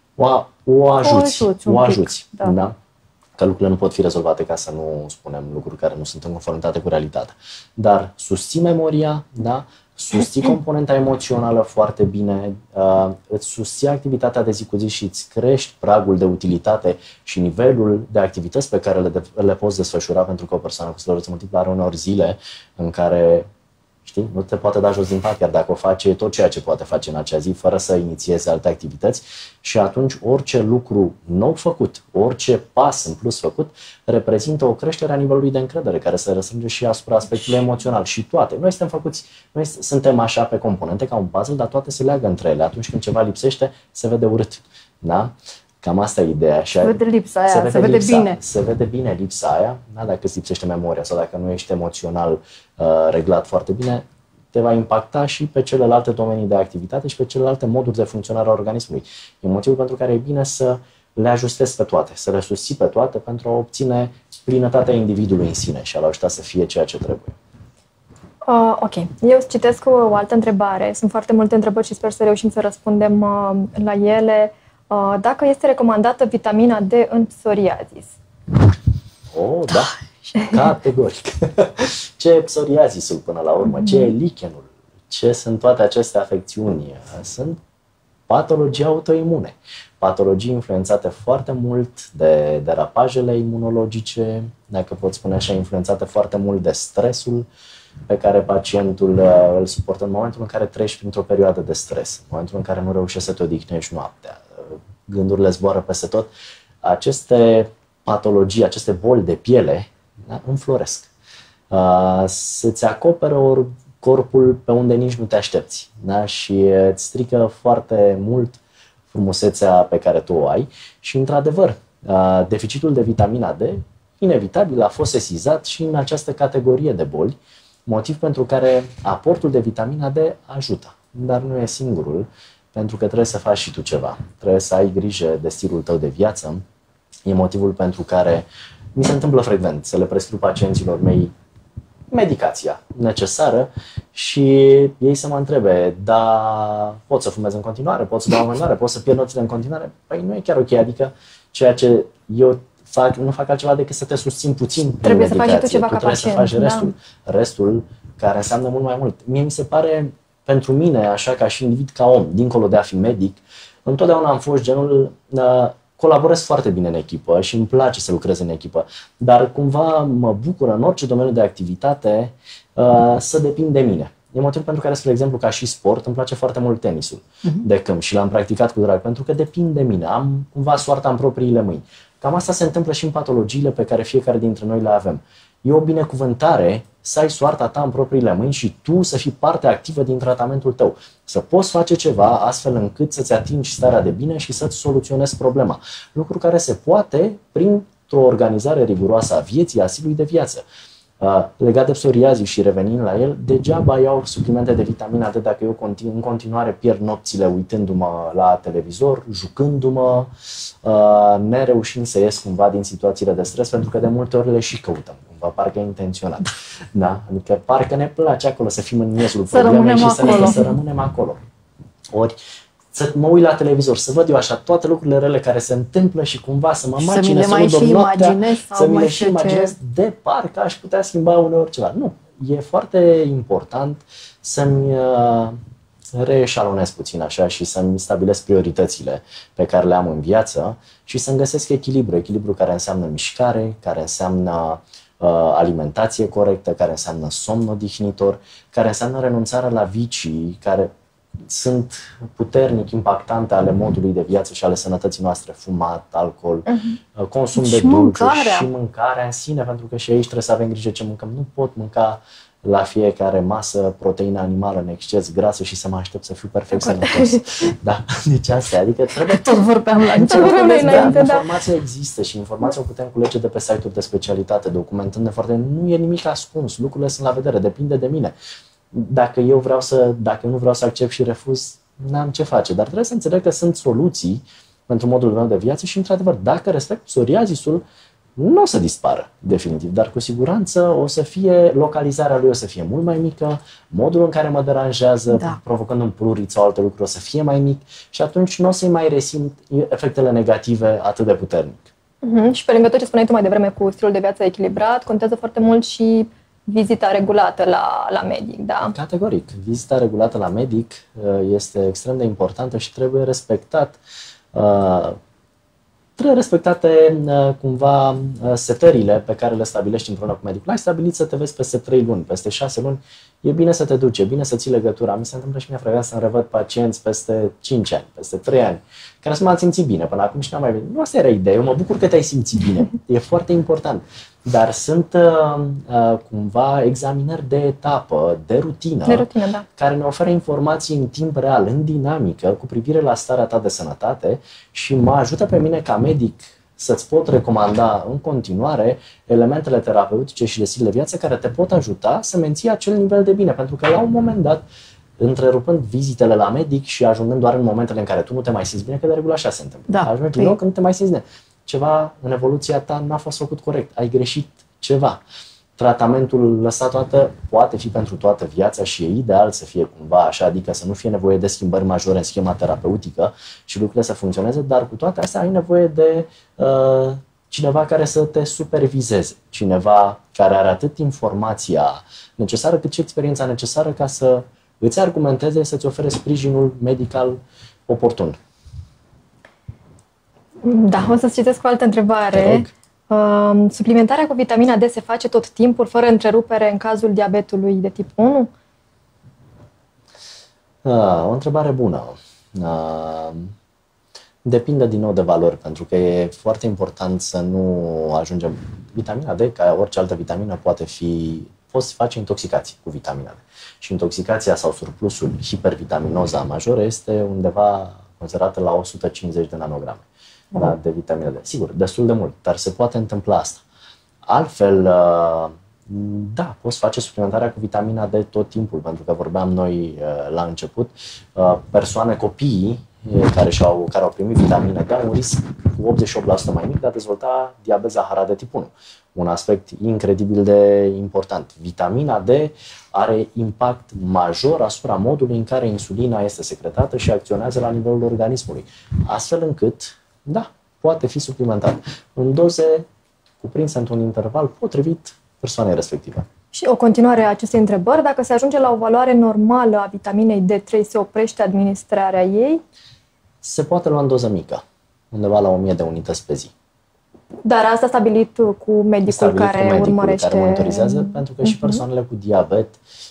O ajuți, da? Că lucrurile nu pot fi rezolvate, ca să nu spunem lucruri care nu sunt în conformitate cu realitatea. Dar susții memoria, da? Susții componenta emoțională foarte bine, îți susții activitatea de zi cu zi și îți crești pragul de utilitate și nivelul de activități pe care le poți desfășura, pentru că o persoană cu scleroză multiplă are uneori zile în care, știi, nu te poate da jos din pat, chiar dacă o face tot ceea ce poate face în acea zi, fără să inițieze alte activități. Și atunci orice lucru nou făcut, orice pas în plus făcut, reprezintă o creștere a nivelului de încredere, care se răsfrânge și asupra aspectului emoțional. Și toate. Noi suntem așa pe componente, ca un puzzle, dar toate se leagă între ele. Atunci când ceva lipsește, se vede urât. Da? Cam asta e ideea. Se vede lipsa aia, se vede bine. Se vede bine lipsa aia, da? Dacă îți lipsește memoria sau dacă nu ești emoțional reglat foarte bine, te va impacta și pe celelalte domenii de activitate și pe celelalte moduri de funcționare a organismului. E motivul pentru care e bine să le ajustezi pe toate, să le susții pe toate pentru a obține plinătatea individului în sine și a-l ajuta să fie ceea ce trebuie. Ok. Eu îți citesc o altă întrebare. Sunt foarte multe întrebări și sper să reușim să răspundem la ele. Dacă este recomandată vitamina D în psoriazis? Oh, da. Categoric. Ce e psoriazisul până la urmă? Ce e lichenul? Ce sunt toate aceste afecțiuni? Sunt patologii autoimune. Patologii influențate foarte mult de derapajele imunologice, dacă pot spune așa, influențate foarte mult de stresul pe care pacientul îl suportă în momentul în care treci printr-o perioadă de stres, în momentul în care nu reușești să te odihnești noaptea, gândurile zboară peste tot. Aceste patologii, aceste boli de piele, da, înfloresc. Să-ți acoperă corpul pe unde nici nu te aștepți, da? Și îți strică foarte mult frumusețea pe care tu o ai. Și, într-adevăr, deficitul de vitamina D, inevitabil, a fost sesizat și în această categorie de boli, motiv pentru care aportul de vitamina D ajută. Dar nu e singurul, pentru că trebuie să faci și tu ceva. Trebuie să ai grijă de stilul tău de viață. E motivul pentru care mi se întâmplă frecvent să le prescriu pacienților mei medicația necesară și ei să mă întrebe, da, pot să fumez în continuare, pot să beau în continuare, pot să pierd notele în continuare? Păi nu e chiar ok, adică ceea ce eu nu fac altceva decât să te susțin puțin. Trebuie să faci și tu ceva ca pacient. Trebuie să faci restul. Da. Restul care înseamnă mult mai mult. Mie mi se pare, pentru mine, așa ca și individ, ca om, dincolo de a fi medic, întotdeauna am fost genul, colaborez foarte bine în echipă și îmi place să lucrez în echipă, dar cumva mă bucură în orice domeniu de activitate să depind de mine. E motivul pentru care, spre exemplu, ca și sport, îmi place foarte mult tenisul de câmp și l-am practicat cu drag, pentru că depind de mine, am cumva soarta în propriile mâini. Cam asta se întâmplă și în patologiile pe care fiecare dintre noi le avem. E o binecuvântare să ai soarta ta în propriile mâini și tu să fii parte activă din tratamentul tău. Să poți face ceva astfel încât să-ți atingi starea de bine și să-ți soluționezi problema. Lucru care se poate prin într-o organizare riguroasă a vieții, a stilului de viață. Legat de psoriazis și revenind la el, degeaba iau suplimente de vitamina D dacă eu în continuare pierd nopțile uitându-mă la televizor, jucându-mă, nereușind să ies cumva din situațiile de stres, pentru că de multe ori le și căutăm, cumva, parcă intenționat. Da? Adică parcă ne place acolo să fim în miezul problemei și să rămânem acolo. Ori să mă uit la televizor, să văd eu așa toate lucrurile rele care se întâmplă și cumva să mă macine, să mi le mai și imaginez de parcă aș putea schimba uneori ceva. Nu, e foarte important să-mi reeșalonez puțin așa și să-mi stabilesc prioritățile pe care le am în viață și să-mi găsesc echilibru care înseamnă mișcare, care înseamnă alimentație corectă, care înseamnă somn odihnitor, care înseamnă renunțarea la vicii care sunt puternic impactante ale modului de viață și ale sănătății noastre, fumat, alcool, consum de dulciuri și mâncarea în sine, pentru că și aici trebuie să avem grijă ce mâncăm. Nu pot mânca la fiecare masă proteină animală în exces, grasă și să mă aștept să fiu perfect sănătos. Da, deci asta, adică trebuie... Tot vorbeam la început. Informația există și informația o putem culege de pe site-uri de specialitate, documentând de foarte... Nu e nimic ascuns, lucrurile sunt la vedere, depinde de mine. Dacă nu vreau să accept și refuz, n-am ce face. Dar trebuie să înțeleg că sunt soluții pentru modul meu de viață și, într-adevăr, dacă respect psoriazisul, nu o să dispară definitiv, dar cu siguranță o să fie, localizarea lui o să fie mult mai mică, modul în care mă deranjează, provocând un prurit sau alte lucruri, o să fie mai mic și atunci nu o să-i mai resimt efectele negative atât de puternic. Și pe lângă tot ce spuneai tu mai devreme cu stilul de viață echilibrat, contează foarte mult și vizita regulată la medic, da? Categoric. Vizita regulată la medic este extrem de importantă și trebuie respectate cumva setările pe care le stabilești împreună cu medicul. Ai stabilit să te vezi peste 3 luni, peste 6 luni, e bine să te duci, e bine să ții legătura. Mi se întâmplă și mie frecvent să-mi revăd pacienți peste 5 ani, peste 3 ani, care să m-am simțit bine până acum și n-am mai venit. Nu asta era ideea, eu mă bucur că te-ai simțit bine, e foarte important. Dar sunt cumva examinări de etapă, de rutină, da, care ne oferă informații în timp real, în dinamică, cu privire la starea ta de sănătate și mă ajută pe mine ca medic să-ți pot recomanda în continuare elementele terapeutice și de stil de viață care te pot ajuta să menții acel nivel de bine. Pentru că la un moment dat, întrerupând vizitele la medic și ajungând doar în momentele în care tu nu te mai simți bine, că de regulă așa se întâmplă. Ajungi din nou când nu te mai simți bine. Ceva în evoluția ta n-a fost făcut corect, ai greșit ceva. Tratamentul lăsat toată poate fi pentru toată viața și e ideal să fie cumva așa, adică să nu fie nevoie de schimbări majore în schema terapeutică și lucrurile să funcționeze, dar cu toate astea ai nevoie de cineva care să te supervizeze, cineva care are atât informația necesară cât și experiența necesară ca să îți argumenteze, să-ți ofere sprijinul medical oportun. Da, o să-ți citesc o altă întrebare. Suplimentarea cu vitamina D se face tot timpul, fără întrerupere, în cazul diabetului de tip 1? O întrebare bună. Depinde din nou de valori, pentru că e foarte important să nu ajungem... Vitamina D, ca orice altă vitamină, poți face intoxicații cu vitamina D. Și intoxicația sau surplusul, hipervitaminoza majoră, este undeva considerată la 150 de nanograme. Da, de vitamina D. Sigur, destul de mult, dar se poate întâmpla asta. Altfel, da, poți face suplimentarea cu vitamina D tot timpul, pentru că vorbeam noi la început, copiii care au primit vitamina D au un risc cu 88% mai mic de a dezvolta diabet zaharat de tip 1. Un aspect incredibil de important. Vitamina D are impact major asupra modului în care insulina este secretată și acționează la nivelul organismului, astfel încât da, poate fi suplimentat în doze cuprinse într-un interval potrivit persoanei respective. Și o continuare a acestei întrebări, dacă se ajunge la o valoare normală a vitaminei D3, se oprește administrarea ei? Se poate lua în doză mică, undeva la 1000 de unități pe zi. Dar asta stabilit cu medicul care urmărește... care monitorizează, pentru că și persoanele cu diabet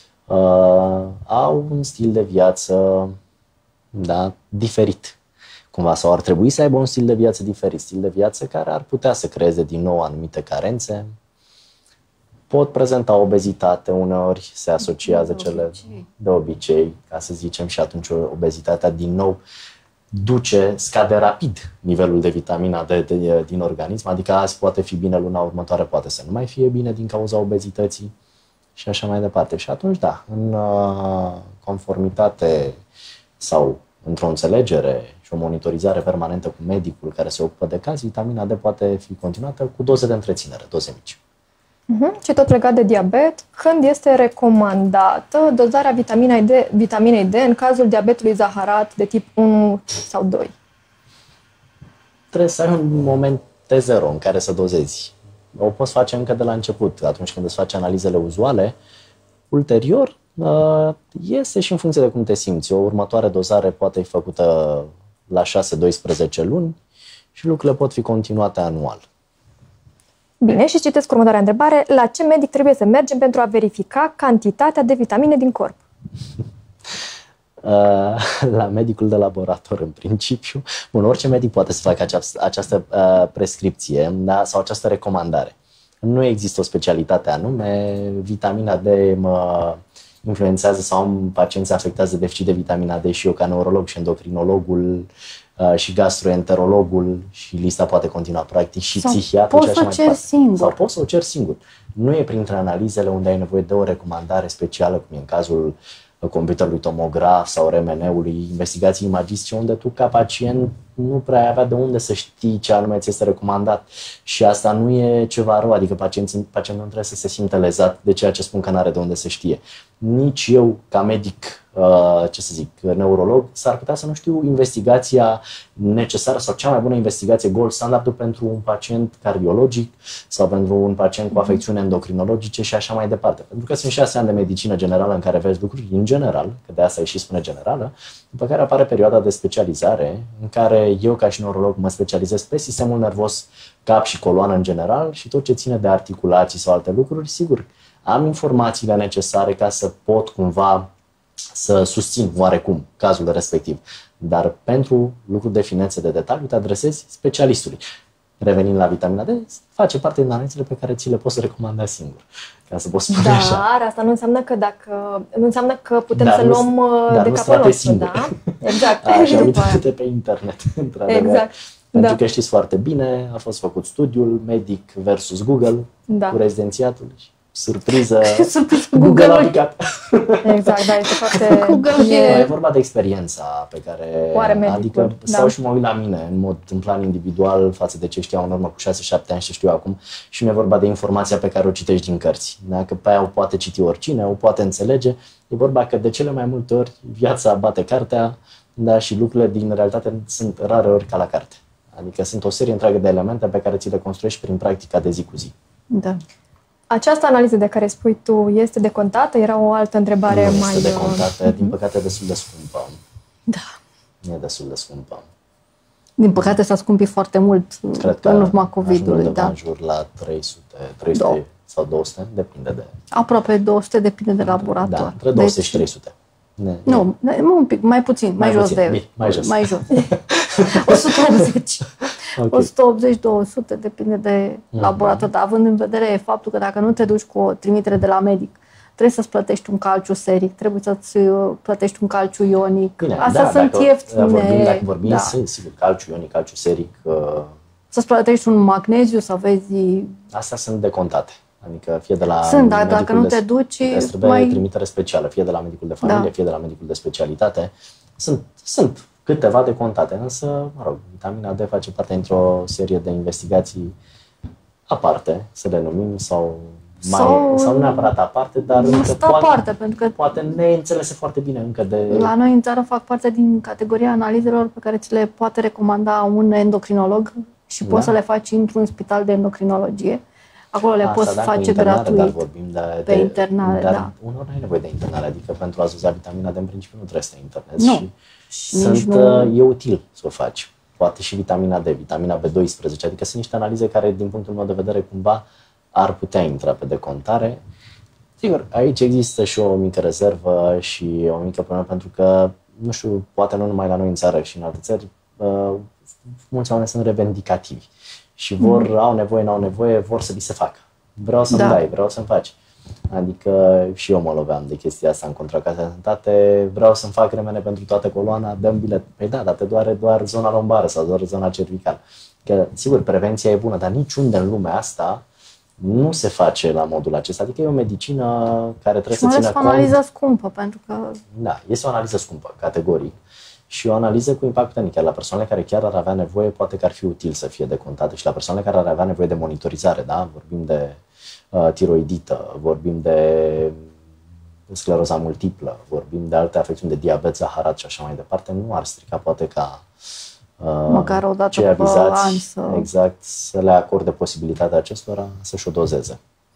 au un stil de viață diferit. Cumva, sau ar trebui să aibă un stil de viață diferit, stil de viață care ar putea să creeze din nou anumite carențe. Pot prezenta obezitate, uneori se asociază cele de obicei, ca să zicem, și atunci obezitatea din nou scade rapid nivelul de vitamina D din organism, adică azi poate fi bine, luna următoare poate să nu mai fie bine din cauza obezității și așa mai departe. Și atunci, da, în conformitate sau într-o înțelegere și o monitorizare permanentă cu medicul care se ocupă de caz, vitamina D poate fi continuată cu doze de întreținere, doze mici. Și tot legat de diabet, când este recomandată dozarea vitaminei D în cazul diabetului zaharat de tip 1 sau 2? Trebuie să ai un moment T0 în care să dozezi. O poți face încă de la început, atunci când îți faci analizele uzuale. Ulterior, iese și în funcție de cum te simți. O următoare dozare poate fi făcută la 6-12 luni și lucrurile pot fi continuate anual. Bine, și citesc următoarea întrebare. La ce medic trebuie să mergem pentru a verifica cantitatea de vitamine din corp? La medicul de laborator, în principiu. Bun, orice medic poate să facă această prescripție, da, sau această recomandare. Nu există o specialitate anume. Vitamina D mă influențează sau am pacienți afectați de deficit de vitamina D și eu ca neurolog și endocrinologul și gastroenterologul și lista poate continua practic și psihiatru și așa mai departe. Sau poți să o ceri singur. Nu e printre analizele unde ai nevoie de o recomandare specială, cum e în cazul computerului tomograf sau RMN-ului, investigații imagistice, unde tu ca pacient nu prea ai avea de unde să știi ce anume ți este recomandat. Și asta nu e ceva rău, adică pacientul nu trebuie să se simtă lezat de ceea ce spun că n-are de unde să știe. Nici eu, ca medic, neurolog, s-ar putea să nu știu investigația necesară sau cea mai bună investigație, gold standard pentru un pacient cardiologic sau pentru un pacient cu afecțiuni endocrinologice și așa mai departe. Pentru că sunt 6 ani de medicină generală în care vezi lucruri în general, că de asta e și spune generală, după care apare perioada de specializare în care eu ca și neurolog mă specializez pe sistemul nervos, cap și coloană în general și tot ce ține de articulații sau alte lucruri, sigur, am informațiile necesare ca să pot cumva să susțin oarecum cazul respectiv. Dar pentru lucruri de finețe, de detaliu, te adresezi specialistului. Revenind la vitamina D, face parte din analizele pe care ți le poți recomanda singur. Ca să poți spune așa. Dar asta nu înseamnă că putem să luăm de capul nostru, da? Exact. Așa, uite-te pe internet. Exact. Pentru că știți foarte bine, a fost făcut studiul Medic versus Google cu rezidențiatul. Surpriză, Google a picat. Exact, da, este foarte... E vorba de experiența pe care... Adică stau și mă uit la mine în plan individual față de ce știam în urmă cu 6-7 ani și ce știu acum și nu e vorba de informația pe care o citești din cărți. Dacă pe aia o poate citi oricine, o poate înțelege. E vorba că de cele mai multe ori viața bate cartea, da, și lucrurile din realitate sunt rare ori ca la carte. Adică sunt o serie întreagă de elemente pe care ți le construiești prin practica de zi cu zi. Da. Această analiză de care spui tu este decontată? Era o altă întrebare nu mai... este decontată, din păcate destul de scumpă. Da. E destul de scumpă. Din păcate s-a scumpit foarte mult în urma COVID-ului. Da. În jur la 300 sau 200, depinde de... Aproape 200, depinde de laborator. Da, între 200 și 300. Nu, un pic, mai puțin, mai jos de... Mai jos. 180. Okay. 180-200, depinde de laborator, dar având în vedere faptul că dacă nu te duci cu o trimitere de la medic, trebuie să-ți plătești un calciu seric, trebuie să-ți plătești un calciu ionic. Bine, astea sunt ieftine. Dacă vorbim, sigur, calciu ionic, calciu seric. Să-ți plătești un magneziu, să vezi... Astea sunt decontate. Adică fie de la dar dacă nu te duci... Trebuie trimitere specială, fie de la medicul de familie, fie de la medicul de specialitate. Sunt câteva decontate, însă, mă rog, vitamina D face parte dintr-o serie de investigații aparte, să le numim, sau nu neapărat aparte, dar pentru că poate neînțelese foarte bine încă de... La noi în țară fac parte din categoria analizelor pe care ți le poate recomanda un endocrinolog și poți să le faci într-un spital de endocrinologie. Acolo le poți face gratuit. Dar vorbim pe internare, dar uneori nu ai nevoie de internare, adică pentru a doza vitamina D în principiu nu trebuie să te internezi. Nu. E util să o faci. Poate și vitamina D, vitamina B12, adică sunt niște analize care, din punctul meu de vedere, cumva ar putea intra pe decontare. Sigur, aici există și o mică rezervă și o mică problemă, pentru că, nu știu, poate nu numai la noi în țară și în alte țări, mulți oameni sunt revendicativi și au nevoie, n-au nevoie, vor să li se facă. Vreau să-mi dai, vreau să-mi faci. Adică și eu mă loveam de chestia asta în contracasă de sănătate, vreau să-mi fac remene pentru toată coloana, dăm bilet. Păi da, dar te doare doar zona lombară sau doar zona cervicală. Că, sigur, prevenția e bună, dar niciunde în lumea asta nu se face la modul acesta. Adică e o medicină care trebuie să țină cont. o analiză scumpă, pentru că... Da, este o analiză scumpă, categoric. Și o analiză cu impact puternic. Chiar la persoanele care chiar ar avea nevoie, poate că ar fi util să fie decontate. Și la persoanele care ar avea nevoie de monitorizare, da? Vorbim de tiroidită, vorbim de scleroza multiplă, vorbim de alte afecțiuni de diabet, zaharat și așa mai departe, nu ar strica poate ca măcar o dată cei avizați exact, să le acorde posibilitatea acestora să-și o dozeze.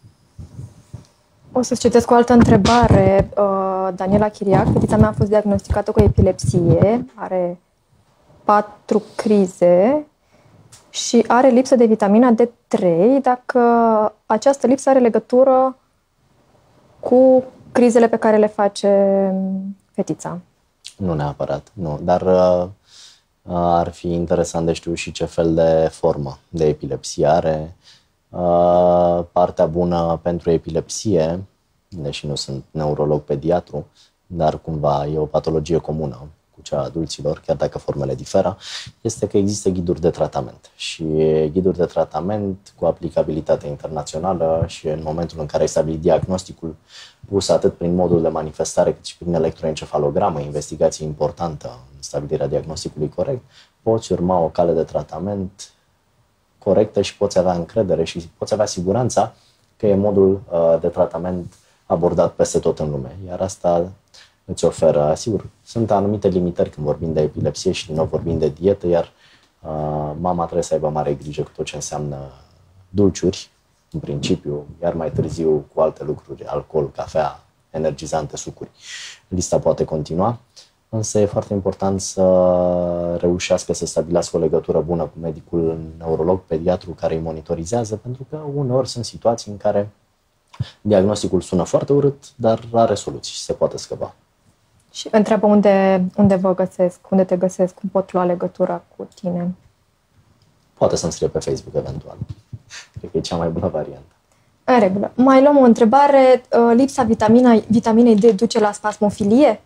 O să-ți citesc o altă întrebare. Daniela Chiriac, fetița mea a fost diagnosticată cu epilepsie, are 4 crize și are lipsă de vitamina D3, dacă această lipsă are legătură cu crizele pe care le face fetița. Nu neapărat, nu, dar ar fi interesant de știu și ce fel de formă de epilepsie are. Partea bună pentru epilepsie, deși nu sunt neurolog pediatru, dar cumva e o patologie comună cu cea a adulților, chiar dacă formele diferă, este că există ghiduri de tratament. Și ghiduri de tratament cu aplicabilitate internațională și în momentul în care ai stabilit diagnosticul, pus atât prin modul de manifestare cât și prin electroencefalogramă, investigație importantă în stabilirea diagnosticului corect, poți urma o cale de tratament corectă și poți avea încredere și poți avea siguranța că e modul de tratament abordat peste tot în lume. Iar asta îți oferă, sigur, sunt anumite limitări când vorbim de epilepsie și din nou vorbim de dietă, iar mama trebuie să aibă mare grijă cu tot ce înseamnă dulciuri, în principiu, iar mai târziu cu alte lucruri, alcool, cafea, energizante, sucuri. Lista poate continua, însă e foarte important să reușească să stabilească o legătură bună cu medicul neurolog, pediatru care îi monitorizează, pentru că uneori sunt situații în care diagnosticul sună foarte urât, dar are soluții și se poate scăpa. Și întreabă unde vă găsesc, unde te găsesc, cum pot lua legătura cu tine. Poate să-mi scrie pe Facebook eventual. Cred că e cea mai bună variantă. În regulă. Mai luăm o întrebare. Lipsa vitaminei D duce la spasmofilie?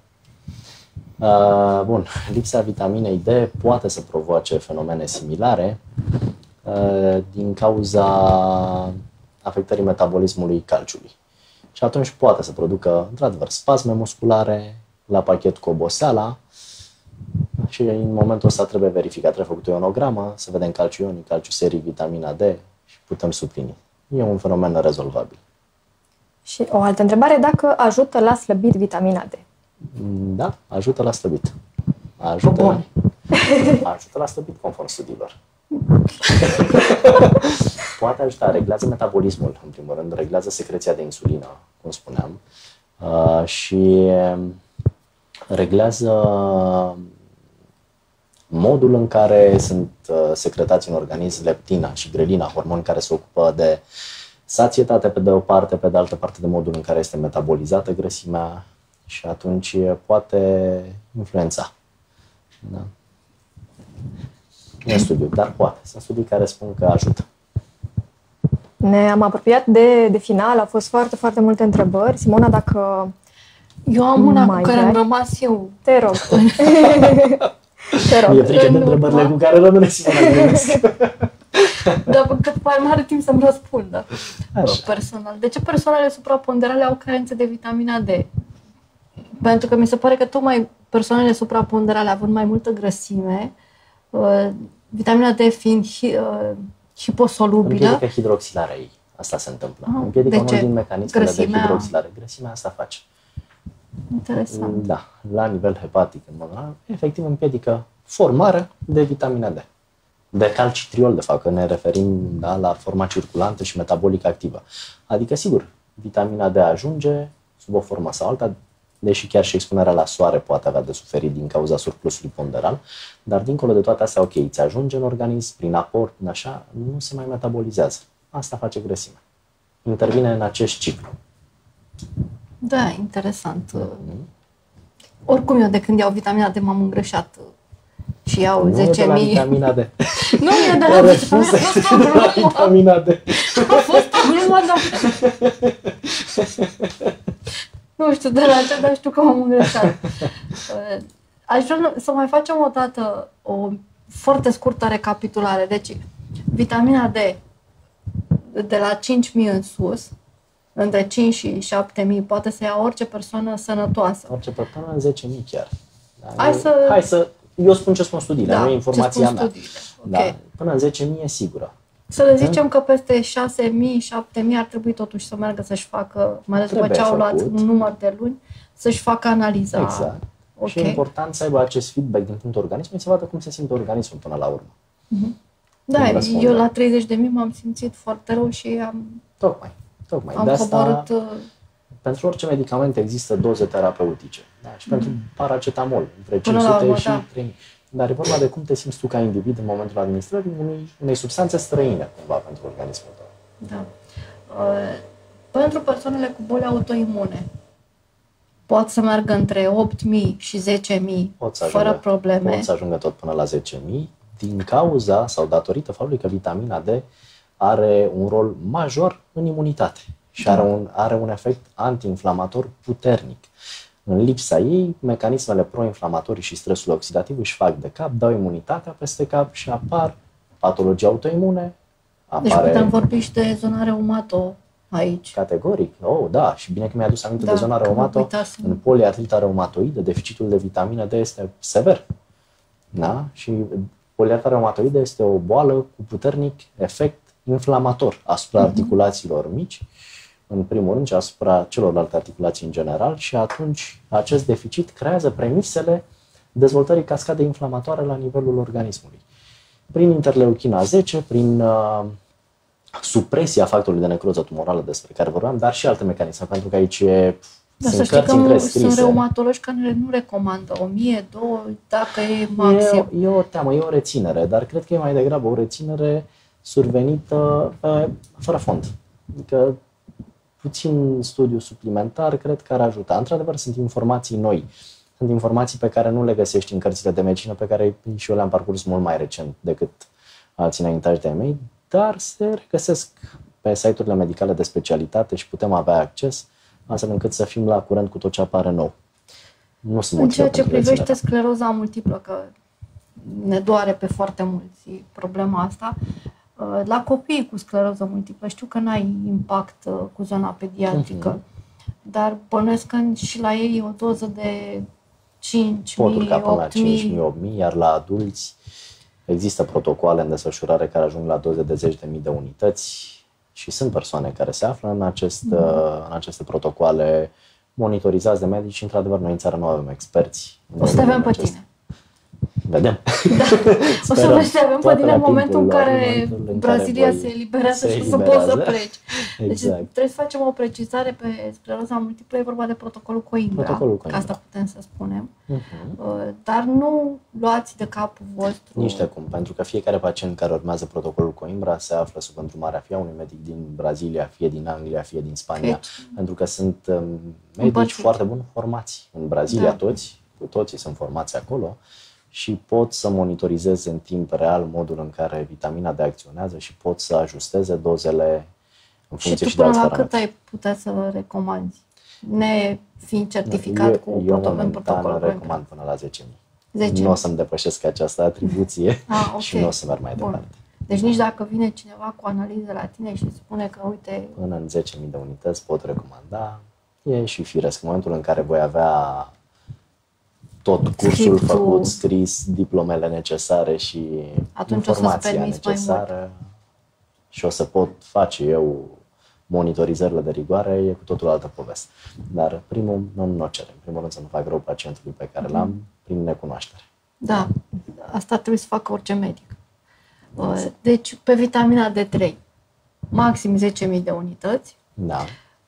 Bun. Lipsa vitaminei D poate să provoace fenomene similare din cauza afectării metabolismului calciului. Și atunci poate să producă, într-adevăr, spasme musculare, la pachet cu oboseala și în momentul ăsta trebuie verificat, trebuie făcut o ionogramă, să vedem calciu ionic, calciu serii, vitamina D și putem suplini. E un fenomen rezolvabil. Și o altă întrebare, dacă ajută la slăbit vitamina D? Da, ajută la slăbit. Ajută la slăbit conform studiilor. Poate ajuta, reglează metabolismul, în primul rând, reglează secreția de insulină, cum spuneam, și reglează modul în care sunt secretați în organism leptina și grelina, hormoni care se ocupă de sațietate pe de o parte, pe de altă parte de modul în care este metabolizată grăsimea și atunci poate influența. Da. Nu e studiu, dar poate. Sunt studii care spun că ajută. Ne-am apropiat de final, au fost foarte, foarte multe întrebări. Simona, dacă eu am una cu care am rămas eu. Te rog. Te rog. E frică de întrebările cu care rămâne Simona. Dar că după mai are timp să-mi răspundă. Personal. De ce persoanele supraponderale au carențe de vitamina D? Pentru că mi se pare că tocmai persoanele supraponderale având mai multă grăsime, vitamina D fiind hiposolubilă. Împiedică hidroxilarea ei. Asta se întâmplă. Împiedică unul din mecanismele de hidroxilare. Grăsimea asta face. Interesant. Da. La nivel hepatic, în mod general, efectiv împiedică formarea de vitamina D. De calcitriol, de fapt, că ne referim, da, la forma circulantă și metabolică activă. Adică, sigur, vitamina D ajunge sub o formă sau alta, deși chiar și expunerea la soare poate avea de suferit din cauza surplusului ponderal, dar dincolo de toate astea, ok, îți ajunge în organism, prin aport, așa, nu se mai metabolizează. Asta face grăsimea. Intervine în acest ciclu. Da, interesant. Oricum eu de când iau vitamina D m-am îngrășat și iau 10.000. Nu e de la vitamina D. Nu e de la vitamina D. vitamina D. A fost o glumă. Ultima dată. Nu știu de la ce, dar știu că m-am îngreșat. Aș vrea să mai facem o dată o foarte scurtă recapitulare. Deci, vitamina D de la 5.000 în sus, între 5 și 7.000, poate să ia orice persoană sănătoasă. Orice persoană în 10.000 chiar. Da? Hai să... Eu spun ce spun studiile, nu e informația mea. Okay. Da, până în 10.000 e sigură. Să le zicem că peste 6.000, 7.000 ar trebui totuși să meargă să-și facă, mai ales după ce au luat un număr de luni, să-și facă analiza. Exact. Okay. Și e important să aibă acest feedback din punctul organismului, să vadă cum se simte organismul până la urmă. Da, eu la 30.000 m-am simțit foarte rău și am... Tocmai. Am de asta, pentru orice medicament există doze terapeutice. Da? Și pentru paracetamol, între 500 și 3000. Dar e vorba de cum te simți tu ca individ în momentul administrării unei substanțe străine, cumva, pentru organismul tău. Da. Pentru persoanele cu boli autoimune, pot să meargă între 8.000 și 10.000 fără probleme. Pot să ajungă tot până la 10.000 din cauza sau datorită faptului că vitamina D are un rol major în imunitate și are un efect antiinflamator puternic. În lipsa ei, mecanismele proinflamatorii și stresul oxidativ își fac de cap, dau imunitatea peste cap și apar patologii autoimune. Deci putem vorbi și de zona reumato aici. Categoric. Da. Și bine că mi-ai adus aminte de zona reumato. În poliartrita reumatoidă, deficitul de vitamina D este sever. Da? Și poliartrita reumatoidă este o boală cu puternic efect inflamator asupra articulațiilor mici, în primul rând, și asupra celorlalte articulații în general, și atunci acest deficit creează premisele dezvoltării cascadei inflamatoare la nivelul organismului. Prin interleuchina 10, prin supresia factorului de necroză tumorală despre care vorbeam, dar și alte mecanisme, pentru că aici sunt cărți între scrise. Sunt reumatologi care nu recomandă 1000, 2000, dacă e maxim. E o teamă, e o reținere, dar cred că e mai degrabă o reținere survenită fără fond. Adică puțin studiu suplimentar cred că ar ajuta. Într-adevăr, sunt informații noi. Sunt informații pe care nu le găsești în cărțile de medicină, pe care și eu le-am parcurs mult mai recent decât alții înaintași de-ai mei, dar se regăsesc pe site-urile medicale de specialitate și putem avea acces, astfel încât să fim la curent cu tot ce apare nou. Nu sunt în ceea ce privește scleroza multiplă, că ne doare pe foarte mulți problema asta, la copiii cu scleroză multiplă, știu că n-ai impact cu zona pediatrică, dar bănuiesc că și la ei o doză de 5.000, 8.000, iar la adulți există protocoale în desfășurare care ajung la doze de 10.000 de unități și sunt persoane care se află în aceste protocoale monitorizați de medici. Într-adevăr, noi în țară nu avem experți. O să te avem pe tine. Vedem. Da. O să te avem pe tine în momentul în care Brazilia se eliberează și o să poți să pleci. Deci trebuie să facem o precizare pe scleroza multiplă, e vorba de protocolul Coimbra, că asta putem să spunem. Dar nu luați de capul vostru. Nici de cum, pentru că fiecare pacient care urmează protocolul Coimbra se află sub îndrumarea fie a unui medic din Brazilia, fie din Anglia, fie din Spania, pentru că sunt medici foarte buni formați în Brazilia, toții sunt formați acolo. Și pot să monitorizeze în timp real modul în care vitamina D acționează și pot să ajusteze dozele în funcție și de alți parametri. Și tu până la cât ai putea să recomanzi? Ne fiind certificat cu protocolul? Eu recomand până la 10.000. Nu o să-mi depășesc această atribuție și nu o să merg mai departe. Deci nici dacă vine cineva cu analize la tine și spune că, uite... Până în 10.000 de unități pot recomanda. E și firesc. În momentul în care voi avea tot cursul făcut, scris, diplomele necesare și informația necesară și o să pot face eu monitorizările de rigoare, e cu totul altă poveste. Dar primul nu o cerem. În primul rând să nu fac rău pacientului pe care l-am prin necunoaștere. Da, asta trebuie să facă orice medic. Deci, pe vitamina D3, maxim 10.000 de unități. Da.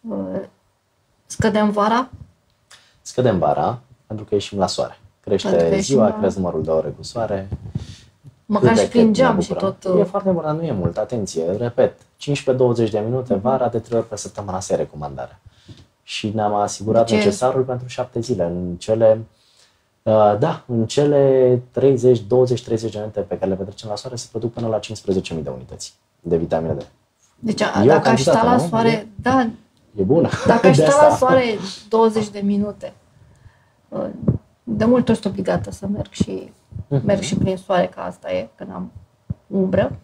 Scădem vara? Scădem vara, pentru că ieșim la soare. Crește ziua, cresc numărul de ore cu soare. Măcar și prin geam și tot. E foarte bun, dar nu e mult. Atenție, repet, 15-20 de minute vara, de 3 ori pe săptămână, asta e recomandarea. Și ne-am asigurat necesarul pentru 7 zile. În cele 20-30 de minute pe care le petrecem la soare se produc până la 15.000 de unități de vitamina D. Deci dacă aș sta la soare, da, e bună. Dacă aș sta la soare 20 de minute, de multe ori sunt obligată să merg și merg și prin soare, că asta e, când am umbră.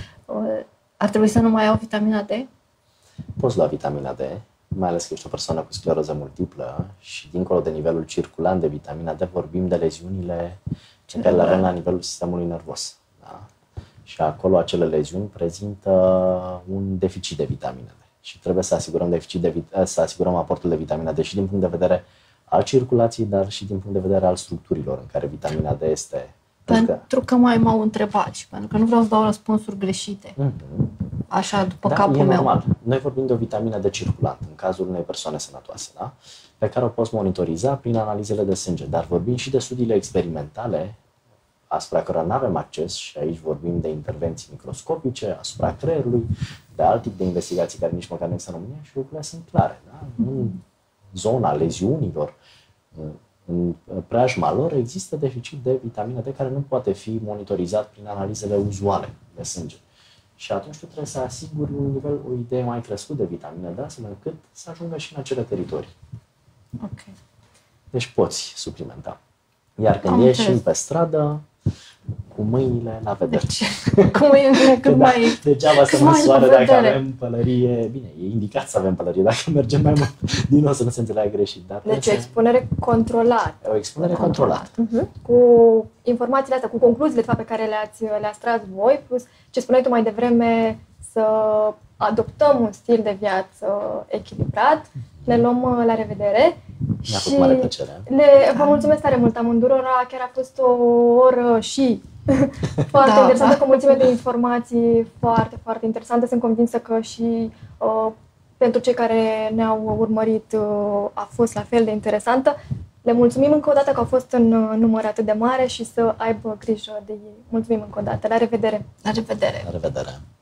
Ar trebui să nu mai iau vitamina D? Poți lua vitamina D, mai ales că ești o persoană cu scleroză multiplă și dincolo de nivelul circulant de vitamina D vorbim de leziunile pe care le avem la nivelul sistemului nervos. Da? Și acolo acele leziuni prezintă un deficit de vitamina D. Și trebuie să asigurăm aportul de vitamina D și din punct de vedere al circulației, dar și din punct de vedere al structurilor în care vitamina D este. Pentru că m-au întrebat și pentru că nu vreau să dau răspunsuri greșite. Așa, după capul meu. Normal. Noi vorbim de o vitamină D circulant, în cazul unei persoane sănătoase, da? Pe care o poți monitoriza prin analizele de sânge. Dar vorbim și de studiile experimentale asupra cărora nu avem acces și aici vorbim de intervenții microscopice asupra creierului, de alt tip de investigații care nici măcar nu există în România și lucrurile sunt clare. Da? În zona leziunilor, în preajma lor, există deficit de vitamina D care nu poate fi monitorizat prin analizele uzuale de sânge. Și atunci tu trebuie să asiguri un nivel, o idee mai crescut de vitamina D, astfel încât să ajungă și în acele teritorii. Ok. Deci poți suplimenta. Iar când ieși pe stradă, cu mâinile la vedere. Cu mâinile cât mai... Degeaba să măsoară dacă avem pălărie. Bine, e indicat să avem pălărie dacă mergem mai mult. Din nou să nu se înțeleagă greșit. Dar deci o expunere controlată. O expunere controlată. Cu informațiile astea, cu concluziile de fapt, pe care le-ați tras voi, plus ce spuneai tu mai devreme, să adoptăm un stil de viață echilibrat. Ne luăm la revedere. Mi-a făcut mare plăcere. Vă mulțumesc tare mult amândurora, chiar a fost o oră și foarte interesantă, cu o mulțime de informații foarte, foarte interesante. Sunt convinsă că și pentru cei care ne-au urmărit a fost la fel de interesantă. Le mulțumim încă o dată că au fost în număr atât de mare și să aibă grijă de ei. Mulțumim încă o dată. La revedere! La revedere! La revedere!